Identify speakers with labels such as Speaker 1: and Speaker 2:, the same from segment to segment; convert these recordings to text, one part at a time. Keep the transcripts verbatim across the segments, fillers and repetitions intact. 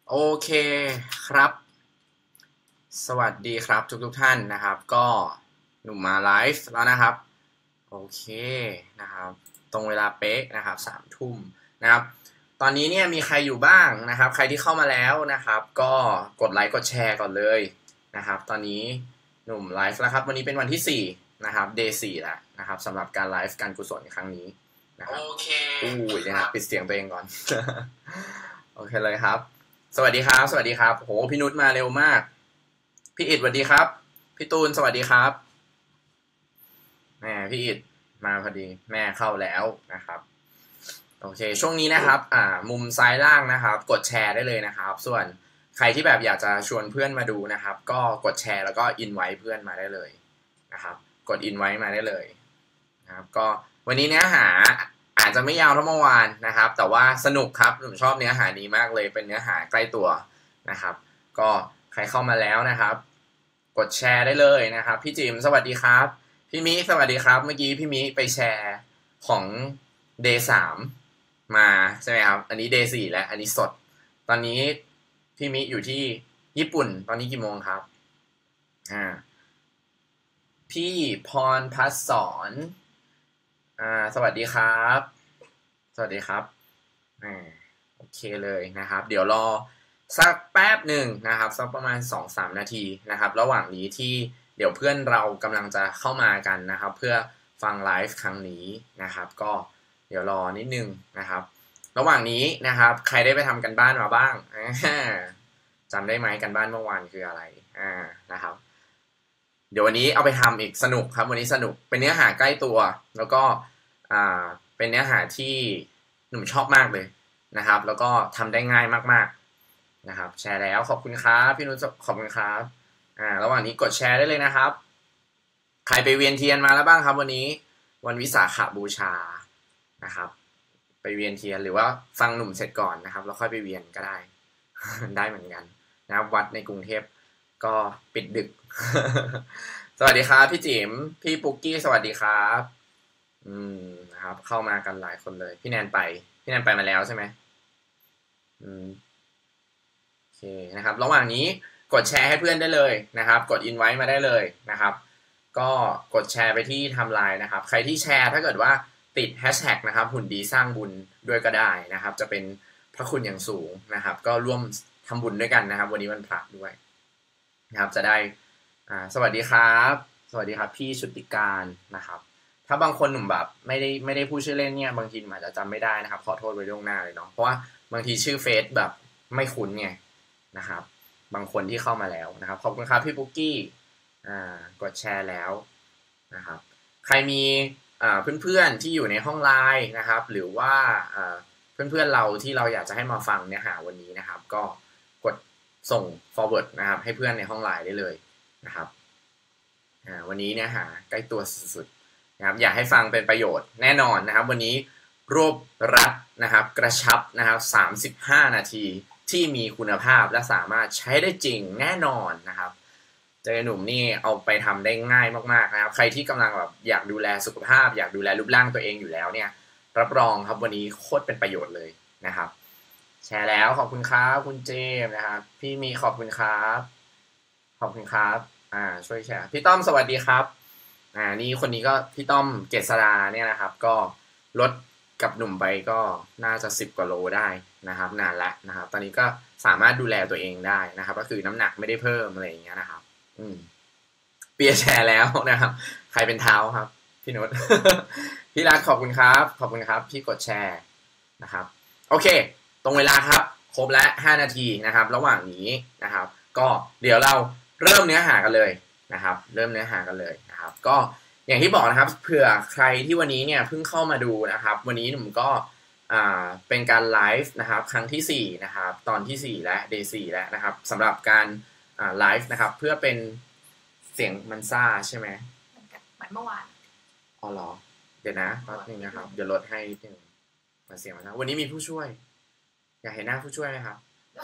Speaker 1: โอเคครับสวัสดีครับทุกทุกท่านนะครับก็หนุ่มมาไลฟ์แล้วนะครับโอเคนะครับตรงเวลาเป๊ะนะครับสามทุ่มนะครับตอนนี้เนี่ยมีใครอยู่บ้างนะครับใครที่เข้ามาแล้วนะครับก็กดไลค์กดแชร์ก่อนเลยนะครับตอนนี้หนุ่มไลฟ์แล้วครับวันนี้เป็นวันที่สี่นะครับเดย์สี่แล้วนะครับสำหรับการไลฟ์การกุศลครั้งนี้นะครับโอเคอู้ยนะครับปิดเสียงตัวเองก่อน โอเคเลยครับสวัสดีครับสวัสดีครับโหพี่นุชมาเร็วมากพี่อิดสวัสดีครับพี่ตูนสวัสดีครับแม่พี่อิดมาพอดีแม่เข้าแล้วนะครับโอเคช่วงนี้นะครับอ่ามุมซ้ายล่างนะครับกดแชร์ได้เลยนะครับส่วนใครที่แบบอยากจะชวนเพื่อนมาดูนะครับก็กดแชร์แล้วก็อินไว้เพื่อนมาได้เลยนะครับกดอินไว้มาได้เลยนะครับก็วันนี้เนื้อหาอาจจะไม่ยาวเท่าเมื่อวานนะครับแต่ว่าสนุกครับผมชอบเนื้อหานี้มากเลยเป็นเนื้อหาใกล้ตัวนะครับก็ใครเข้ามาแล้วนะครับกดแชร์ได้เลยนะครับพี่จิมสวัสดีครับพี่มิสวัสดีครับเมื่อกี้พี่มิไปแชร์ของ day สามมาใช่ไหมครับอันนี้ day สี่แล้วอันนี้สดตอนนี้พี่มิอยู่ที่ญี่ปุ่นตอนนี้กี่โมงครับอ่าพี่พรพัฒสอนอ่าสวัสดีครับสวัสดีครับอ่าโอเคเลยนะครับเดี๋ยวรอสักแป๊บหนึ่งนะครับสักประมาณ สองถึงสาม นาทีนะครับระหว่างนี้ที่เดี๋ยวเพื่อนเรากำลังจะเข้ามากันนะครับเพื่อฟังไลฟ์ครั้งนี้นะครับก็เดี๋ยวรอนิดนึงนะครับระหว่างนี้นะครับใครได้ไปทำกันบ้านมาบ้างจำได้ไหมกันบ้านเมื่อวานคืออะไรอ่านะครับเดี๋ยววันนี้เอาไปทำอีกสนุกครับวันนี้สนุกเป็นเนื้อหาใกล้ตัวแล้วก็อ่าเป็นเนื้อหาที่หนุ่มชอบมากเลยนะครับแล้วก็ทำได้ง่ายมากๆนะครับแชร์แล้วขอบคุณครับพี่นุชขอบคุณครับอ่าระหว่างนี้กดแชร์ได้เลยนะครับใครไปเวียนเทียนมาแล้วบ้างครับวันนี้วันวิสาขบูชานะครับไปเวียนเทียนหรือว่าฟังหนุ่มเสร็จก่อนนะครับแล้วค่อยไปเวียนก็ได้ ได้เหมือนกันนะครับวัดในกรุงเทพก็ปิดดึก สวัสดีครับพี่จิ๋มพี่ปุ๊กกี้สวัสดีครับอืมนะครับเข้ามากันหลายคนเลยพี่แนนไปพี่แนนไปมาแล้วใช่ไหมอืมโอเคนะครับระหว่างนี้กดแชร์ให้เพื่อนได้เลยนะครับกดอินไว้มาได้เลยนะครับก็กดแชร์ไปที่ไทม์ไลน์นะครับใครที่แชร์ถ้าเกิดว่าติดแฮชแท็กนะครับหุ่นดีสร้างบุญด้วยก็ได้นะครับจะเป็นพระคุณอย่างสูงนะครับก็ร่วมทำบุญด้วยกันนะครับวันนี้วันพระด้วยนะครับจะได้อ่าสวัสดีครับสวัสดีครับพี่ชุติการนะครับถ้าบางคนหนุ่มแบบไม่ได้ไม่ได้พูดชื่อเล่นเนี่ยบางทีอาจจะจำไม่ได้นะครับขอโทษไว้ล่วงหน้าเลยเนาะเพราะว่าบางทีชื่อเฟซแบบไม่คุ้นไงนะครับบางคนที่เข้ามาแล้วนะครับขอบคุณครับพี่ปุ๊กกี้อ่ากดแชร์แล้วนะครับใครมีอ่าเพื่อนๆที่อยู่ในห้องไลน์นะครับหรือว่าอ่าเพื่อนๆเราที่เราอยากจะให้มาฟังเนื้อหาวันนี้นะครับก็กดส่ง forward นะครับให้เพื่อนในห้องไลน์ได้เลยนะครับอ่าวันนี้เนื้อหาใกล้ตัวสุดๆนะครับอยากให้ฟังเป็นประโยชน์แน่นอนนะครับวันนี้รวบรัดนะครับกระชับนะครับสามสิบห้านาทีที่มีคุณภาพและสามารถใช้ได้จริงแน่นอนนะครับเจอหนุ่มนี่เอาไปทำได้ง่ายมากๆนะครับใครที่กำลังแบบอยากดูแลสุขภาพอยากดูแลรูปร่างตัวเองอยู่แล้วเนี่ยรับรองครับวันนี้โคตรเป็นประโยชน์เลยนะครับแชร์แล้วขอบคุณครับคุณเจมนะครับพี่มีขอบคุณครับขอบคุณครับอ่าช่วยแชร์พี่ต้อมสวัสดีครับอ่านี่คนนี้ก็พี่ต้อมเกษราเนี่ยนะครับก็ลดกับหนุ่มไปก็น่าจะสิบกว่าโลได้นะครับนานละนะครับตอนนี้ก็สามารถดูแลตัวเองได้นะครับก็คือน้ำหนักไม่ได้เพิ่มอะไรอย่างเงี้ยนะครับอืมเปียแชร์แล้วนะครับใครเป็นเท้าครับพี่นุช พี่รักขอบคุณครับขอบคุณครับพี่กดแชร์นะครับโอเคตรงเวลาครับครบแล้วห้านาทีนะครับระหว่างนี้นะครับก็เดี๋ยวเราเริ่มเนื้อหากันเลยนะครับเริ่มเนื้อหากันเลยนะครับก็อย่างที่บอกนะครับเผื่อใครที่วันนี้เนี่ยเพิ่งเข้ามาดูนะครับวันนี้หนุ่มก็อ่าเป็นการไลฟ์นะครับครั้งที่สี่นะครับตอนที่สี่และ day สี่แล้วนะครับสำหรับการอ่าไลฟ์นะครับเพื่อเป็นเสียงมันซ่าใช่ไหม
Speaker 2: เหมือนกันเหมือนเมื่อวาน
Speaker 1: อ๋อเหรอเดี๋ยวนะแป๊บนึงนะครับเดี๋ยวลดให้นิดนึงมาเสียงมันนะวันนี้มีผู้ช่วยอยากเห็นหน้าผู้ช่วยไหมครับ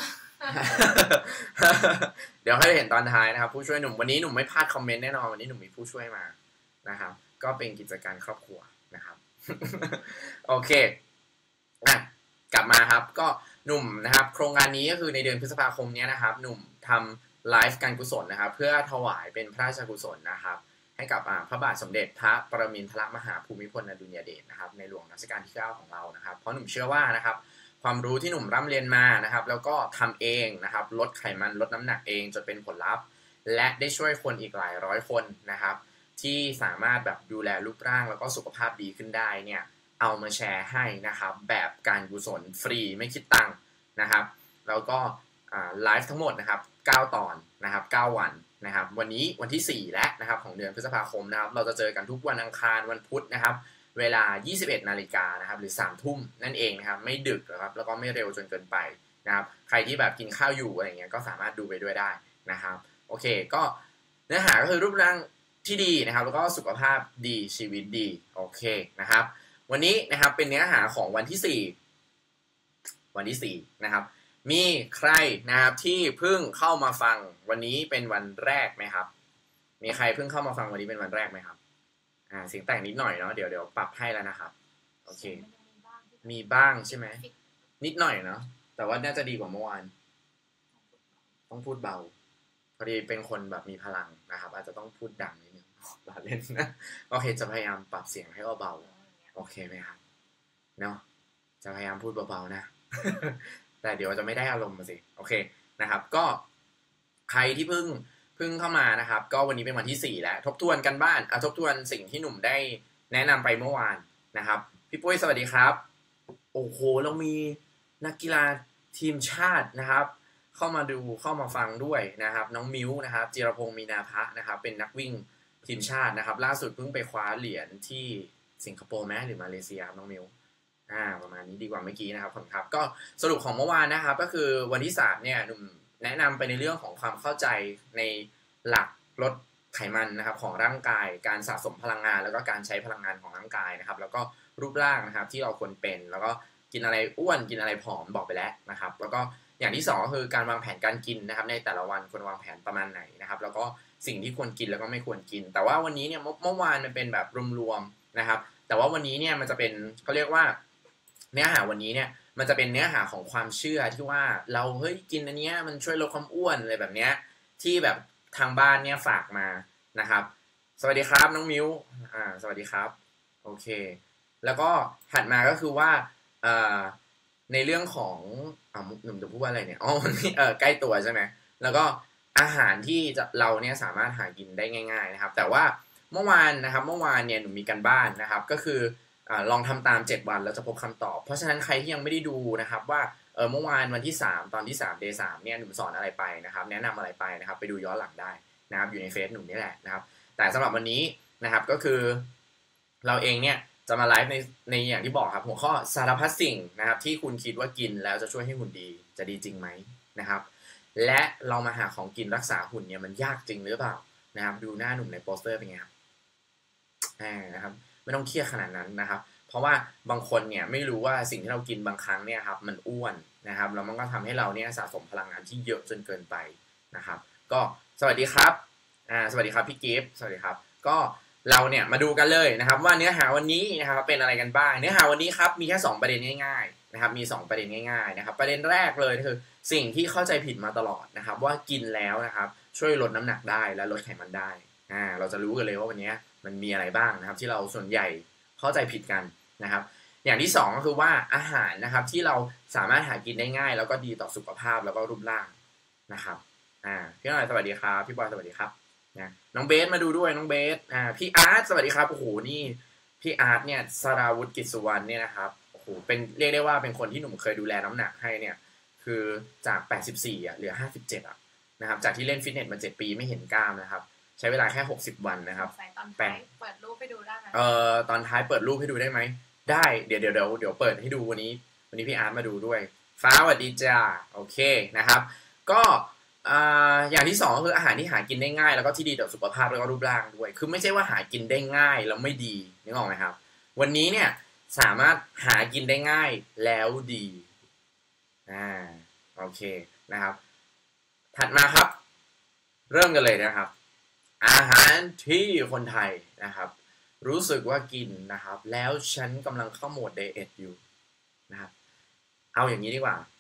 Speaker 1: เดี๋ยวให้เห็นตอนท้ายนะครับผู้ช่วยหนุ่มวันนี้หนุ่มไม่พลาดคอมเมนต์แน่นอนวันนี้หนุ่มมีผู้ช่วยมานะครับก็เป็นกิจการครอบครัวนะครับ โอเคอ่ะกลับมาครับก็หนุ่มนะครับโครงการนี้ก็คือในเดือนพฤษภาคมนี้นะครับหนุ่มทำไลฟ์การกุศลนะครับเพื่อถวายเป็นพระราชกุศลนะครับให้กับพระบาทสมเด็จพระปรมินทรมหาภูมิพลอดุลยเดชนะครับในหลวงรัชกาลที่เก้าของเรานะครับเพราะหนุ่มเชื่อว่านะครับความรู้ที่หนุ่มร่ำเรียนมานะครับแล้วก็ทำเองนะครับลดไขมันลดน้ำหนักเองจนเป็นผลลัพธ์และได้ช่วยคนอีกหลายร้อยคนนะครับที่สามารถแบบดูแลรูปร่างแล้วก็สุขภาพดีขึ้นได้เนี่ยเอามาแชร์ให้นะครับแบบการกุศลฟรีไม่คิดตังค์นะครับแล้วก็ไลฟ์ทั้งหมดนะครับเก้าตอนนะครับเก้าวันนะครับวันนี้วันที่สี่แล้วนะครับของเดือนพฤษภาคมนะครับเราจะเจอกันทุกวันอังคารวันพุธนะครับเวลา ยี่สิบเอ็ดนาฬิกานะครับหรือ สามทุ่มนั่นเองนะครับไม่ดึกนะครับแล้วก็ไม่เร็วจนเกินไปนะครับใครที่แบบกินข้าวอยู่อะไรเงี้ยก็สามารถดูไปด้วยได้นะครับโอเคก็เนื้อหาก็คือรูปร่างที่ดีนะครับแล้วก็สุขภาพดีชีวิตดีโอเคนะครับวันนี้นะครับเป็นเนื้อหาของวันที่สี่วันที่สี่นะครับมีใครนะครับที่เพิ่งเข้ามาฟังวันนี้เป็นวันแรกไหมครับมีใครเพิ่งเข้ามาฟังวันนี้เป็นวันแรกไหมครับอ่าเสียงแต่งนิดหน่อยเนาะเดี๋ยวเดี๋ยวปรับให้แล้วนะครับโอเคมีบ้างใช่ไหมนิดหน่อยเนาะแต่ว่าน่าจะดีกว่าเมื่อวานต้องพูดเบาพอดีเป็นคนแบบมีพลังนะครับอาจจะต้องพูดดังนิดนึงบาเล่นนะโอเคจะพยายามปรับเสียงให้เบาๆโอเคไหมครับเนาะจะพยายามพูดเบาๆนะ แต่เดี๋ยวจะไม่ได้อารมณ์มาสิโอเคนะครับก็ใครที่เพิ่งเพิ่งเข้ามานะครับก็วันนี้เป็นวันที่สี่แล้วทบทวนกันบ้านอ่ะทบทวนสิ่งที่หนุ่มได้แนะนำไปเมื่อวานนะครับพี่ปุ้ยสวัสดีครับโอ้โหเรามีนักกีฬาทีมชาตินะครับเข้ามาดูเข้ามาฟังด้วยนะครับน้องมิ้วนะครับจิรพงศ์มีนาภะนะครับเป็นนักวิ่งทีมชาตินะครับล่าสุดเพิ่งไปคว้าเหรียญที่สิงคโปร์แม้หรือมาเลเซียน้องมิ้วอ่าประมาณนี้ดีกว่าเมื่อกี้นะครับผมครับก็สรุปของเมื่อวานนะครับก็คือวันที่สามเนี่ยหนุ่มแนะนำไปในเรื่องของความเข้าใจในหลักลดไขมันนะครับของร่างกายการสะสมพลังงานแล้วก็การใช้พลังงานของร่างกายนะครับแล้วก็รูปร่างนะครับที่เราควรเป็นแล้วก็กินอะไรอ้วนกินอะไรผอมบอกไปแล้วนะครับแล้วก็อย่างที่สองก็คือการวางแผนการกินนะครับในแต่ละวันควรวางแผนประมาณไหนนะครับแล้วก็สิ่งที่ควรกินแล้วก็ไม่ควรกินแต่ว่าวันนี้เนี่ยเมื่อวานมันเป็นแบบรวมๆนะครับแต่ว่าวันนี้เนี่ยมันจะเป็นเขาเรียกว่าเนื้อหาวันนี้เนี่ยมันจะเป็นเนื้อหาของความเชื่อที่ว่าเราเฮ้ยกินอันเนี้ยมันช่วยลดความอ้วนอะไรแบบเนี้ยที่แบบทางบ้านเนี่ยฝากมานะครับสวัสดีครับน้องมิ้วอ่าสวัสดีครับโอเคแล้วก็ถัดมาก็คือว่าเอ่อในเรื่องของอ่าหนุ่มจะพูดว่าอะไรเนี่ยอ๋อเออใกล้ตัวใช่ไหมแล้วก็อาหารที่จะเราเนี่ยสามารถหากินได้ง่ายๆนะครับแต่ว่าเมื่อวานนะครับเมื่อวานเนี่ยหนุ่มมีการบ้านนะครับก็คืออ่าลองทำตามเจ็ดวันแล้วจะพบคำตอบเพราะฉะนั้นใครที่ยังไม่ได้ดูนะครับว่าเออเมื่อวานวันที่สามตอนที่สาม day สามเนี่ยหนุ่มสอนอะไรไปนะครับแนะนำอะไรไปนะครับไปดูย้อนหลังได้นะครับอยู่ในเฟซหนุ่มนี่แหละนะครับแต่สำหรับวันนี้นะครับก็คือเราเองเนี่ยจะมาไลฟ์ในในอย่างที่บอกครับหัวข้อสารพัดสิ่งนะครับที่คุณคิดว่ากินแล้วจะช่วยให้หุ่นดีจะดีจริงไหมนะครับและเรามาหาของกินรักษาหุ่นเนี่ยมันยากจริงหรือเปล่านะครับดูหน้าหนุ่มในโปสเตอร์เป็นไงครับอ่านะครับไม่ต้องเครียดขนาดนั้นนะครับเพราะว่าบางคนเนี่ยไม่รู้ว่าสิ่งที่เรากินบางครั้งเนี่ยครับมันอ้วนนะครับแล้วมันก็ทำให้เราเนี่ยสะสมพลังงานที่เยอะจนเกินไปนะครับก็สวัสดีครับอ่าสวัสดีครับพี่กิฟต์สวัสดีครับก็เราเนี่ยมาดูกันเลยนะครับว่าเนื้อหาวันนี้นะครับเป็นอะไรกันบ้างเนื้อหาวันนี้ครับมีแค่สองประเด็นง่ายๆนะครับมีสองประเด็นง่ายๆนะครับประเด็นแรกเลยคือสิ่งที่เข้าใจผิดมาตลอดนะครับว่ากินแล้วนะครับช่วยลดน้ำหนักได้และลดไขมันได้อ่าเราจะรู้กันเลยว่าวันนี้มันมีอะไรบ้างนะครับที่เราส่วนใหญ่เข้าใจผิดกันนะครับอย่างที่สองก็คือว่าอาหารนะครับที่เราสามารถหากินได้ง่ายแล้วก็ดีต่อสุขภาพแล้วก็รูปร่างนะครับอ่าพี่หน่อยสวัสดีครับพี่บอยสวัสดีครับนะน้องเบสมาดูด้วยน้องเบสอ่าพี่อาร์ตสวัสดีครับโอ้โหนี่พี่อาร์ตเนี่ยสราวุฒิกิจสุวรรณเนี่ยนะครับโอ้โหเป็นเรียกได้ว่าเป็นคนที่หนุ่มเคยดูแลน้ำหนักให้เนี่ยคือจากแปดสิบสี่อ่ะเหลือห้าสิบเจ็ดอ่ะนะครับจากที่เล่นฟิตเนสมาเจ็ดปีไม่เห็นกล้ามนะครับใช้เวลาแค่หกสิบวันนะครับ
Speaker 2: ตอนท้ายเปิดรูปให้ดูได้ไหม
Speaker 1: เอ่อตอนท้ายเปิดรูปให้ดูได้ไหมได้เดี๋ยวเดี๋ยวเดี๋ยวเดี๋ยวเปิดให้ดูวันนี้วันนี้พี่อาร์ตมาดูด้วยฟ้าสวัสดีจ้าโอเคนะครับก็อย่างที่สองก็คืออาหารที่หากินได้ง่ายแล้วก็ที่ดีต่อสุขภาพแล้วก็รูปร่างด้วยคือไม่ใช่ว่าหากินได้ง่ายแล้วไม่ดีนึกออกไหมครับวันนี้เนี่ยสามารถหากินได้ง่ายแล้วดีอ่าโอเคนะครับถัดมาครับเริ่มกันเลยนะครับอาหารที่คนไทยนะครับรู้สึกว่ากินนะครับแล้วฉันกำลังเข้าโหมดไดเอทอยู่นะครับเอาอย่างนี้ดีกว่า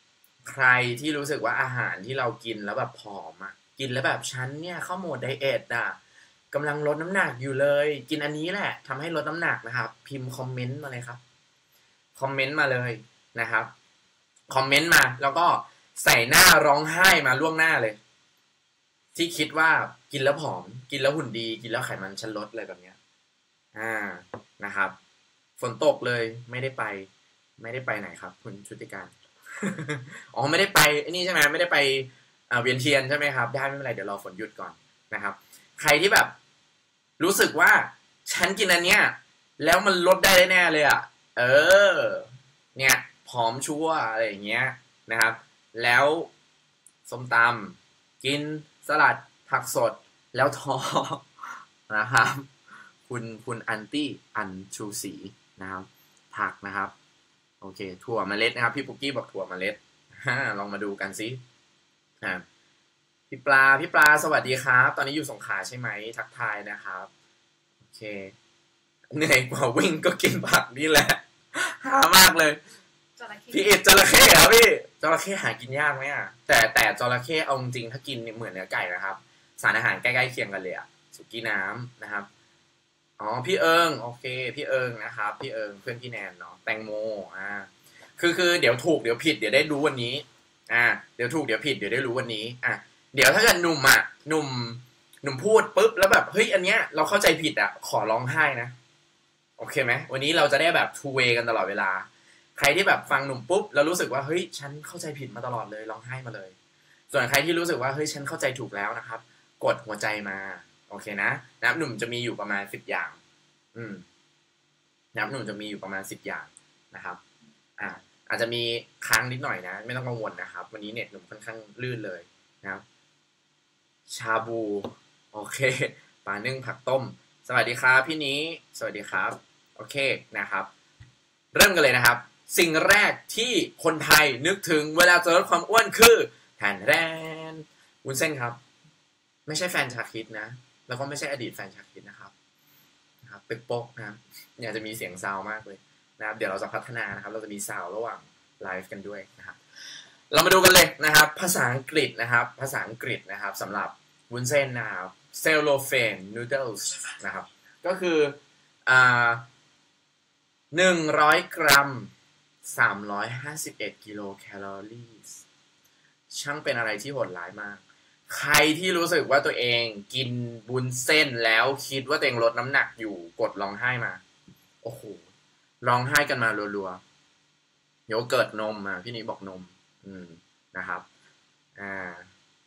Speaker 1: ใครที่รู้สึกว่าอาหารที่เรากินแล้วแบบผอมอ่ะกินแล้วแบบฉันเนี่ยเข้าโหมดไดเอทอ่ะกำลังลดน้ำหนักอยู่เลยกินอันนี้แหละทำให้ลดน้ำหนักนะครับพิมพ์คอมเมนต์มาเลยครับคอมเมนต์มาเลยนะครับคอมเมนต์มาแล้วก็ใส่หน้าร้องไห้มาล่วงหน้าเลยที่คิดว่ากินแล้วผอมกินแล้วหุ่นดีกินแล้วไขมันฉันลดอะไรแบบเนี้ยอ่านะครับฝนตกเลยไม่ได้ไปไม่ได้ไปไหนครับคุณชุติการอ๋อไม่ได้ไปนี่ใช่ไหมไม่ได้ไปเวียนเทียนใช่ไหมครับได้ไม่เป็นไรเดี๋ยวรอฝนหยุดก่อนนะครับใครที่แบบรู้สึกว่าฉันกินอันเนี้ยแล้วมันลดได้แน่เลยอ่ะเออเนี่ยผอมชั่วอะไรอย่างเงี้ยนะครับแล้วส้มตำกินสลัดผักสดแล้วท้อนะครับคุณคุณอันตี้อันชูศรีนะครับผักนะครับโอเคถั่วเมล็ดนะครับพี่ปุ๊กกี้บอกถั่วเมล็ดลองมาดูกันสิพี่ปลาพี่ปลาสวัสดีครับตอนนี้อยู่สงขลาใช่ไหมทักทายนะครับโอเคเหนื่อยกว่าวิ่งก็กินผักนี่แหละหามากเลยพี่เอ็ดจระเข้เหรอพี่จระเข้หากินยากไหมอ่ะแต่แต่จระเข้เอาจริงถ้ากินเหมือนเนื้อไก่นะครับสารอาหารใกล้ๆเคียงกันเลยอ่ะสุกี้น้ำนะครับอ๋อพี่เอิงโอเคพี่เอิงนะครับพี่เอิงเพื่อนพี่แนนเนาะแตงโมอ่าคือคือเดี๋ยวถูกเดี๋ยวผิดเดี๋ยวได้รู้วันนี้อ่าเดี๋ยวถูกเดี๋ยวผิดเดี๋ยวได้รู้วันนี้อ่ะเดี๋ยวถ้าเกิดหนุ่มอ่ะหนุ่มหนุ่มพูดปุ๊บแล้วแบบเฮ้ยอันเนี้ยเราเข้าใจผิดอ่ะขอร้องไห้นะโอเคไหมวันนี้เราจะได้แบบ two way กันตลอดเวลาใครที่แบบฟังหนุ่มปุ๊บแล้วรู้สึกว่าเฮ้ยฉันเข้าใจผิดมาตลอดเลยร้องไห้มาเลยส่วนใครที่รู้สึกว่าเฮ้ยฉันเข้าใจถูกแล้วนะครับกดหัวใจมาโอเคนะนับหนุ่มจะมีอยู่ประมาณสิบอย่างอืมนับหนุ่มจะมีอยู่ประมาณสิบอย่างนะครับอ่าอาจจะมีค้างนิดหน่อยนะไม่ต้องกังวลนะครับวันนี้เน็ตหนุ่มค่อนข้างลื่นเลยนะครับชาบูโอเคปลานึ่งผักต้มสวัสดีครับพี่นี้สวัสดีครับโอเคนะครับเริ่มกันเลยนะครับสิ่งแรกที่คนไทยนึกถึงเวลาจะลดความอ้วนคือแทนแรนวุ้นเส้นครับไม่ใช่แฟนชาคิดนะแล้วก็ไม่ใช่อดีตแฟนชาคิดนะครับนะครับตึกโป๊กนะครับอยากจะมีเสียงซาวมากเลยนะครับเดี๋ยวเราจะพัฒนานะครับเราจะมีซาวระหว่างไลฟ์กันด้วยนะครับเรามาดูกันเลยนะครับภาษาอังกฤษนะครับภาษาอังกฤษนะครับสำหรับวุ้นเส้นนะครับเซลโลเฟนนูเดิลส์นะครับก็คืออ่าหนึ่งร้อยกรัมสามร้อยห้าสิบเอ็ดกิโลแคลอรี่ช่างเป็นอะไรที่โหดร้ายมากใครที่รู้สึกว่าตัวเองกินบุญเส้นแล้วคิดว่าตัวเองลดน้ำหนักอยู่กดร้องไห้มาโอ้โหร้องไห้กันมารัวๆโยเกิร์ตนมอ่ะพี่นี้บอกนมอืมนะครับอ่า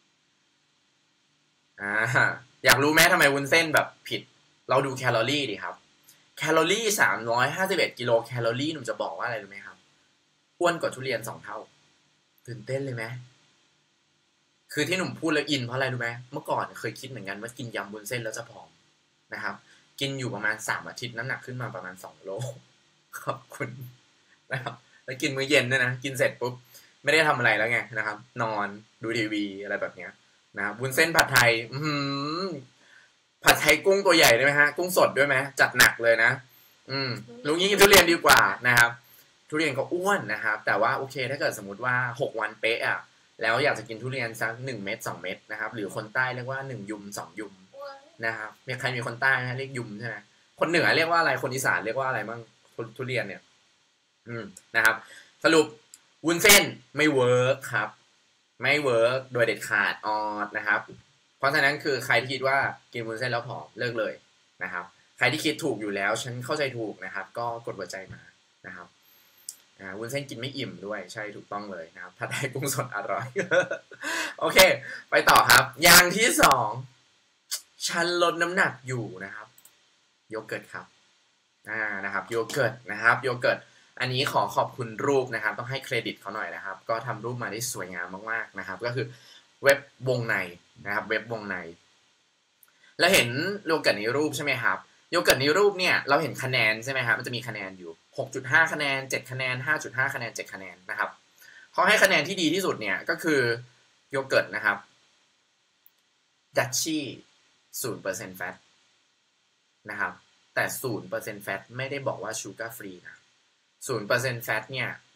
Speaker 1: อ่าอยากรู้ไหมทำไมวุ้นเส้นแบบผิดเราดูแคลอรี่ดิครับแคลอรี่สามร้อยห้าสิบเอ็ดกิโลแคลอรี่หนูจะบอกว่าอะไรรู้ไหมครับอ้วนกว่าทุเรียนสองเท่าตื่นเต้นเลยไหมคือที่หนุ่มพูดแล้วอินเพราะอะไรรู้ไหมเมื่อก่อนเคยคิดเหมือนกันว่ากินยำวุ้นเส้นแล้วจะผอมนะครับกินอยู่ประมาณสามอาทิตย์น้ำหนักขึ้นมาประมาณสองโลขอบคุณนะครับแล้วกินมื้อเย็นด้วยนะกินเสร็จปุ๊บไม่ได้ทำอะไรแล้วไงนะครับนอนดูทีวีอะไรแบบเนี้ยนะครับวุ้นเส้นผัดไทยอืมผัดไทยกุ้งตัวใหญ่ได้ไหมฮะกุ้งสดด้วยไหมจัดหนักเลยนะอืมลุงยิ่งกินทุเรียนดีกว่านะครับทุเรียนก็อ้วนนะครับแต่ว่าโอเคถ้าเกิดสมมติว่าหกวันเป๊ะอ่ะแล้วอยากจะกินทุเรียนสักหนึ่งเม็ดสองเม็ดนะครับหรือคนใต้เรียกว่าหนึ่งยุมสองยุมนะครับมีใครมีคนใต้นะเรียกยุมใช่ไหมคนเหนือเรียกว่าอะไรคนอีสานเรียกว่าอะไรบ้างทุเรียนเนี่ยอืมนะครับสรุปวุ้นเส้นไม่เวิร์กครับไม่เวิร์กโดยเด็ดขาดออดนะครับเพราะฉะนั้นคือใครที่คิดว่ากินวุ้นเส้นแล้วผอมเลิกเลยนะครับใครที่คิดถูกอยู่แล้วฉันเข้าใจถูกนะครับก็กดหัวใจมานะครับอ่าวุ้นเส้นกินไม่อิ่มด้วยใช่ถูกต้องเลยนะครับผัดไทยกุ้งสดอร่อย โอเคไปต่อครับอย่างที่สองฉันลดน้ำหนักอยู่นะครับโยเกิร์ตครับอ่านะครับโยเกิร์ตนะครับโยเกิร์ตอันนี้ขอขอบคุณรูปนะครับต้องให้เครดิตเขาหน่อยนะครับก็ทำรูปมาได้สวยงามมากๆนะครับก็คือเว็บวงในนะครับเว็บวงในแล้วเห็นโยเกิร์ตในรูปใช่ไหมครับโยเกิร์ตในรูปเนี่ยเราเห็นคะแนนใช่ไหมครับมันจะมีคะแนนอยู่ หกจุดห้า คะแนนเจ็ดคะแนน ห้าจุดห้า คะแนนเจ็ดคะแนนนะครับเขาให้คะแนนที่ดีที่สุดเนี่ยก็คือโยเกิร์ตนะครับดัชชี่ ศูนย์เปอร์เซ็นต์ แฟตนะครับแต่ ศูนย์เปอร์เซ็นต์ แฟตไม่ได้บอกว่าชูการ์ฟรีนะ ศูนย์เปอร์เซ็นต์ แฟตเนี่ย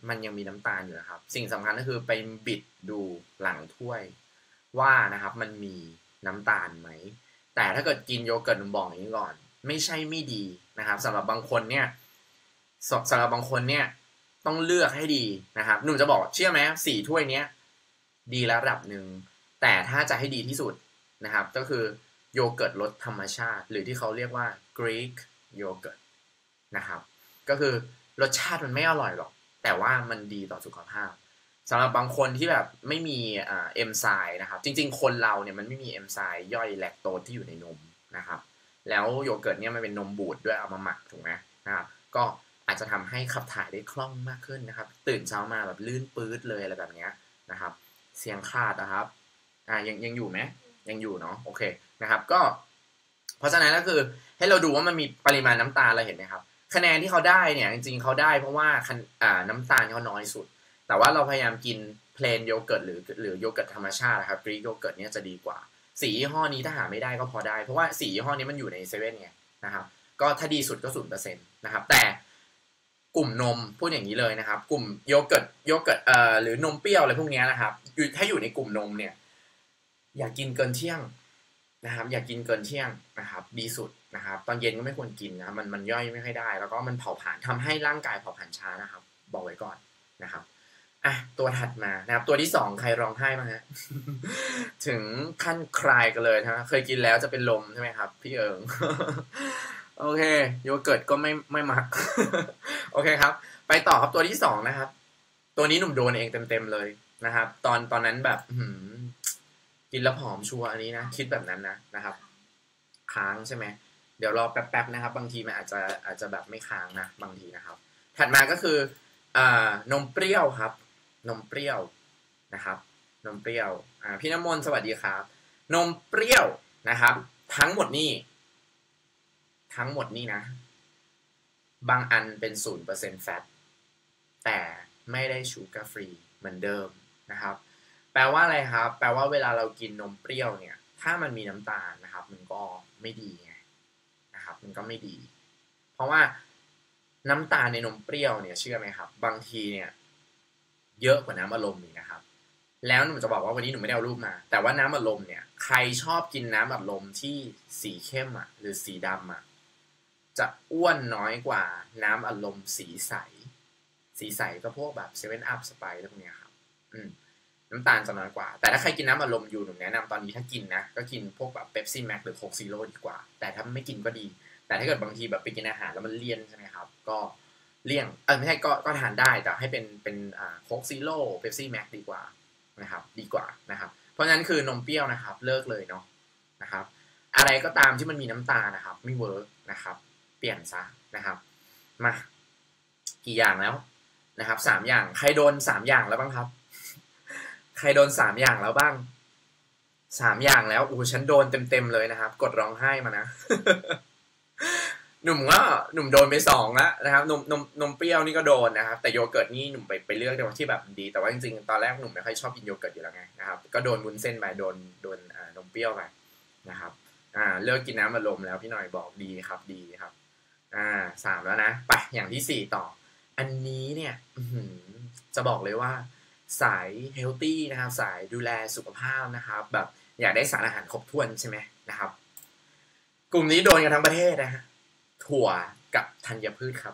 Speaker 1: มันยังมีน้ำตาลอยู่นะครับสิ่งสำคัญก็คือไปบิดดูหลังถ้วยว่านะครับมันมีน้ำตาลไหมแต่ถ้าเกิดกินโยเกิร์ตหนุ่มบอกอย่างนี้ก่อนไม่ใช่ไม่ดีนะครับสำหรับบางคนเนี่ยสำหรับบางคนเนี่ยต้องเลือกให้ดีนะครับหนุ่มจะบอกเชื่อไหมสี่ถ้วยเนี้ยดีระดับหนึ่งแต่ถ้าจะให้ดีที่สุดนะครับก็คือโยเกิร์ตรสธรรมชาติหรือที่เขาเรียกว่า Greek yogurt นะครับก็คือรสชาติมันไม่อร่อยหรอกแต่ว่ามันดีต่อสุขภาพสำหรับบางคนที่แบบไม่มีเอ็มไซม์นะครับจริงๆคนเราเนี่ยมันไม่มีเอนไซม์ย่อยแลคโตสที่อยู่ในนมนะครับแล้วโยเกิร์ตเนี่ยมันเป็นนมบูดด้วยเอามาหมักถูกไหมนะครับก็อาจจะทำให้ขับถ่ายได้คล่องมากขึ้นนะครับตื่นเช้ามาแบบลื่นปื๊ดเลยอะไรแบบนี้นะครับเสียงขาดนะครับอ่ายังยังอยู่ไหมยังอยู่เนาะโอเคนะครับก็เพราะฉะนั้นก็คือให้เราดูว่ามันมีปริมาณน้ำตาลเราเห็นไหมครับคะแนนที่เขาได้เนี่ยจริงๆเขาได้เพราะว่าอ่าน้ำตาลเขาน้อยสุดแต่ว่าเราพยายามกินเพลนโยเกิร์ตหรือหรือโยเกิร์ตธรรมชาตินะครับกรีกโยเกิร์ตเนี่ยจะดีกว่าสียี่ห้อนี้ถ้าหาไม่ได้ก็พอได้เพราะว่าสียี่ห้อนี้มันอยู่ในเซเว่นไงนะครับก็ถ้าดีสุดก็ศูนย์เปอร์เซ็นต์นะครับแต่กลุ่มนมพูดอย่างนี้เลยนะครับกลุ่มโยเกิร์ตโยเกิร์ตเอ่อหรือนมเปรี้ยวอะไรพวกนี้นะครับถ้าอยู่ในกลุ่มนมเนี่ยอย่ากินเกินเที่ยงนะครับอย่ากินเกินเที่ยงนะครับดีสุดนะครับตอนเย็นก็ไม่ควรกินนะมันมันย่อยไม่ค่อยได้แล้วก็มันเผาผลาญทำให้ร่างกายเผาผลาญช้านะครับบอกไว้ก่อนนะครับอ่ะตัวถัดมานะครับตัวที่สองใครร้องไห้บ้างฮะ ถึงขั้นคลายกันเลยนะเคยกินแล้วจะเป็นลมใช่ไหมครับพี่เอิง โอเคโยเกิร์ตก็ไม่ไม่มัก โอเคครับไปต่อครับตัวที่สองนะครับตัวนี้หนุ่มโดนเองเต็มๆเลยนะครับตอนตอนนั้นแบบกินแล้วผอมชัวร์อันนี้นะคิดแบบนั้นนะนะครับค้างใช่ไหมเดี๋ยวรอแป๊บๆนะครับบางทีมันอาจจะอาจจะแบบไม่ค้างนะบางทีนะครับถัดมาก็คืออ่านมเปรี้ยวครับนมเปรี้ยวนะครับนมเปรี้ยวอ่าพี่น้ำมนต์สวัสดีครับนมเปรี้ยวนะครับทั้งหมดนี่ทั้งหมดนี่นะบางอันเป็น ศูนย์เปอร์เซ็นต์ แฟตแต่ไม่ได้ชูการ์ฟรีเหมือนเดิมนะครับแปลว่าอะไรครับแปลว่าเวลาเรากินนมเปรี้ยวเนี่ยถ้ามันมีน้ำตาลนะครับมันก็ไม่ดีไงนะครับมันก็ไม่ดีเพราะว่าน้ำตาลในนมเปรี้ยวเนี่ยเชื่อไหมครับบางทีเนี่ยเยอะกว่าน้ำอัดลมอีกนะครับแล้วหนูจะบอกว่าวันนี้หนูไม่ได้เอารูปมาแต่ว่าน้ำอัดลมเนี่ยใครชอบกินน้ำอัดลมที่สีเข้มอ่ะหรือสีดำอ่ะจะอ้วนน้อยกว่าน้ำอัดลมสีใสสีใสก็พวกแบบเซเว่นอัพสไปร์พวกเนี้ยครับอืมน้ำตาลจะน้อยกว่าแต่ถ้าใครกินน้ำอัดลมอยู่หนูแนะนำตอนนี้ถ้ากินนะก็กินพวกแบบเป๊ปซี่แม็กหรือโค้กซีโร่ดีกว่าแต่ถ้าไม่กินก็ดีแต่ถ้าเกิดบางทีแบบไปกินอาหารแล้วมันเลี่ยนใช่ไหมครับก็เลี่ยงเออไม่ใช่ก็ก็ทานได้แต่ให้เป็นเป็นอ่าโค้กซีโร่เป๊ปซี่แม็กดีกว่านะครับดีกว่านะครับเพราะฉะนั้นคือนมเปรี้ยวนะครับเลิกเลยเนาะนะครับอะไรก็ตามที่มันมีน้ำตาลนะครับไม่เวิร์กนะครับเปลี่ยนซะนะครับมากี่อย่างแล้วนะครับสามอย่างใครโดนสามอย่างแล้วบ้างครับใครโดนสามอย่างแล้วบ้างสามอย่างแล้วโอ้ฉันโดนเต็มๆเลยนะครับกดร้องไห้มานะ หนุ่มก็หนุ่มโดนไปสองแล้วนะครับนมนมนมเปรี้ยวนี่ก็โดนนะครับแต่โยเกิร์ตนี่หนุ่มไปไปเลือกที่แบบดีแต่ว่าจริงๆตอนแรกหนุ่มไม่ค่อยชอบกินโยเกิร์ตอยู่แล้วไงนะครับก็โดนวุ้นเส้นไปโดนโดนอ่านมเปรี้ยวไปนะครับอ่าเลิกกินน้ำอัดลมแล้วพี่หน่อยบอกดีครับดีครับอ่าสามแล้วนะไปอย่างที่สี่ต่ออันนี้เนี่ยจะบอกเลยว่าสายเฮลตี้นะครับสายดูแลสุขภาพนะครับแบบอยากได้สารอาหารครบถ้วนใช่ไหมนะครับกลุ่มนี้โดนกันทั้งประเทศนะฮะถั่วกับธัญพืชครับ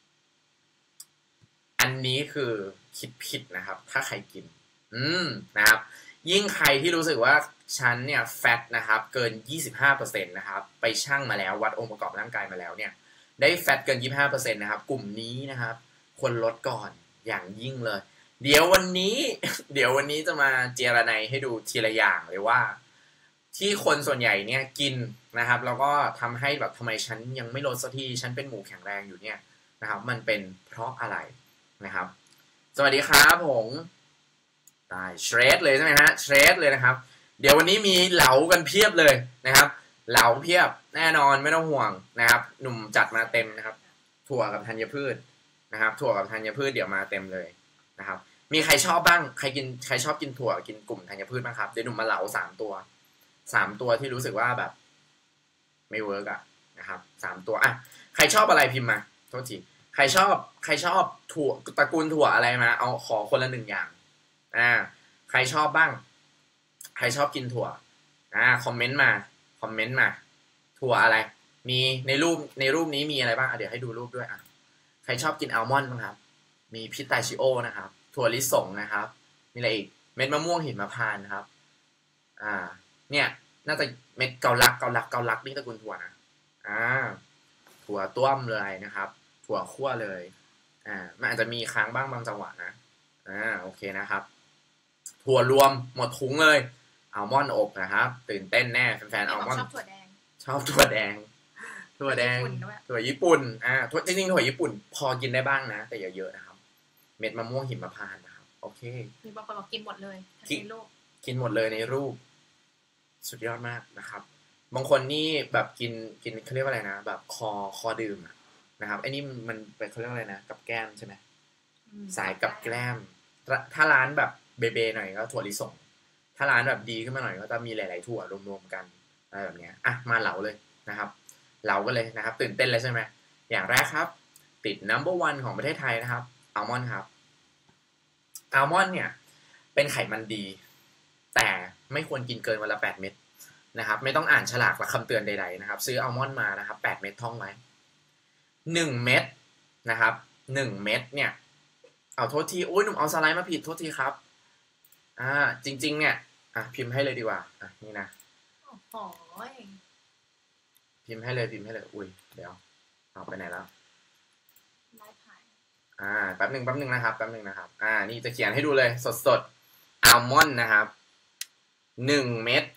Speaker 1: อันนี้คือคิดผิดนะครับถ้าใครกินอืมนะครับยิ่งใครที่รู้สึกว่าฉันเนี่ยแฟตนะครับเกิน ยี่สิบห้าเปอร์เซ็นต์ นะครับไปชั่งมาแล้ววัดองค์ประกอบร่างกายมาแล้วเนี่ยได้แฟตเกิน ยี่สิบห้าเปอร์เซ็นต์ นะครับกลุ่มนี้นะครับควรลดก่อนอย่างยิ่งเลยเดี๋ยววันนี้เดี๋ยววันนี้จะมาเจรไนให้ดูทีละอย่างเลยว่าที่คนส่วนใหญ่เนี่ยกินนะครับแล้วก็ทำให้แบบทำไมฉันยังไม่ลดสักทีฉันเป็นหมูแข็งแรงอยู่เนี่ยนะครับมันเป็นเพราะอะไรนะครับสวัสดีครับผมตายเชรดเลยใช่ไหมฮะเชรดเลยนะครับเดี๋ยววันนี้มีเหลากันเพียบเลยนะครับเหลาเพียบแน่นอนไม่ต้องห่วงนะครับหนุ่มจัดมาเต็มนะครับถั่วกับธัญพืชนะครับถั่วกับธัญพืชเดี๋ยวมาเต็มเลยนะครับมีใครชอบบ้างใครกินใครชอบกินถั่วกินกลุ่มธัญพืชบ้างครับเดี๋ยวหนุ่มมาเหลาสามตัวสามตัวที่รู้สึกว่าแบบไม่เวิร์กอะนะครับสามตัวอ่ะใครชอบอะไรพิมพ์มาโทษทีใครชอบใครชอบถั่วตระกูลถั่วอะไรมาเอาขอคนละหนึ่งอย่างอ่าใครชอบบ้างใครชอบกินถั่วอ่าคอมเมนต์มาคอมเมนต์มาถั่วอะไรมีในรูปในรูปนี้มีอะไรบ้างเดี๋ยวให้ดูรูปด้วยอ่ะใครชอบกินอัลมอนด์บ้างครับมีพิสตาชิโอนะครับถั่วลิสงนะครับมีอะไรอีกเม็ดมะม่วงหิมพานต์ครับอ่าเนี่ยน่าจะเม็ดเกาลักเกาลักเกาลักนี่ตระกูลถั่วนะอ่าถั่วต้มเลยนะครับถั่วคั่วเลยอ่ามันอาจจะมีค้างบ้างบางจังหวะนะอ่าโอเคนะครับถั่วรวมหมดถุงเลยอัลมอนด์อบนะครับตื่นเต้นแน่แฟนๆอัลมอนด์
Speaker 2: ชอบถั่วแดง
Speaker 1: ชอบถั่วแดงถั่วแดงถั่วญี่ปุ่นอ่าจริงๆถั่วญี่ปุ่นพอกินได้บ้างนะแต่อย่าเยอะนะครับเม็ดมะม่วงหิมพานต์นะครับโอเค
Speaker 2: มีบางคนบอกกินหมดเลยในรูป
Speaker 1: กินหมดเลยในรูปสุดยอดมากนะครับบางคนนี่แบบกินกินเขาเรียกว่าอะไรนะแบบคอคอดื่มนะครับไอ้นี่มันเป็นเขาเรียกว่าอะไรนะกับแก้มใช่ไหมสายกับแก้มถ้าร้านแบบเบเบหน่อยก็ถั่วลิสงถ้าร้านแบบดีขึ้นมาหน่อยก็จะมีหลายๆถั่วรวมๆกันอะไรแบบนี้อ่ะมาเหลาเลยนะครับเหลากันเลยนะครับตื่นเต้นเลยใช่ไหมอย่างแรกครับติด นัมเบอร์วัน ของประเทศไทยนะครับอัลมอนด์ครับอัลมอนด์เนี่ยเป็นไขมันดีแต่ไม่ควรกินเกินวันละแปดเม็ดนะครับไม่ต้องอ่านฉลากและคำเตือนใดๆนะครับซื้ออัลมอนด์มานะครับแปดเม็ดท่องไว้หนึ่งเม็ดนะครับหนึ่งเม็ดเนี่ยเอาโทษทีโอ้ยหนุ่มเอาสไลด์มาผิดโทษทีครับอ่าจริงๆเนี่ยอ่ะพิมพ์ให้เลยดีกว่าอ่ะนี่นะ
Speaker 2: โอ้โห
Speaker 1: พิมพ์ให้เลยพิมพ์ให้เลยอุ้ยเดี๋ยวเอาไปไหนแล้ว
Speaker 2: ไลฟ์ผ่าน
Speaker 1: อ่าแป๊บหนึ่งแป๊บหนึ่งนะครับแป๊บหนึ่งนะครับอ่านี่จะเขียนให้ดูเลยสดๆอัลมอนด์นะครับหนึ่งเม็ด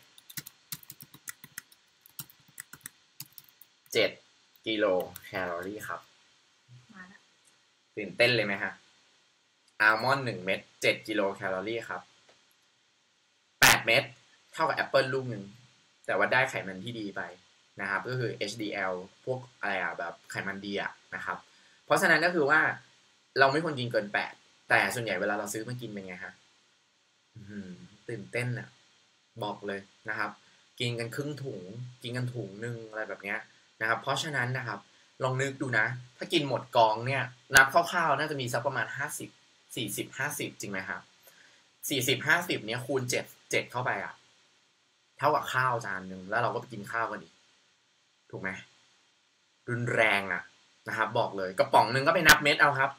Speaker 1: เจ็ดกิโลแคลอรี่ครับ
Speaker 2: มาแล้ว
Speaker 1: ตื่นเต้นเลยไหมฮะอัลมอนด์หนึ่งเม็ดเจ็ดกิโลแคลอรี่ครับแปดเม็ดเท่ากับแอปเปิลลูกหนึ่งแต่ว่าได้ไขมันที่ดีไปนะครับก็คือ เอช ดี แอล พวกอะไรอะแบบไขมันดีอะนะครับเพราะฉะนั้นก็คือว่าเราไม่ควรกินเกินแปดแต่ส่วนใหญ่เวลาเราซื้อมากินเป็นไงฮะตื่นเต้นอะบอกเลยนะครับกินกันครึ่งถุงกินกันถุงนึงอะไรแบบเนี้ยนะครับเพราะฉะนั้นนะครับลองนึกดูนะถ้ากินหมดกองเนี่ยนับคร่าวๆน่าจะมีสักประมาณห้าสิบ สี่สิบ ห้าสิบจริงไหมครับสี่สิบ ห้าสิบเนี่ยคูณเจ็ด เจ็ดเข้าไปอ่ะเท่ากับข้าวจานนึงแล้วเราก็ไปกินข้าวกันอีกถูกไหมรุนแรงอ่ะนะครับบอกเลยกระป๋องนึงก็ไปนับเม็ดเอาครับ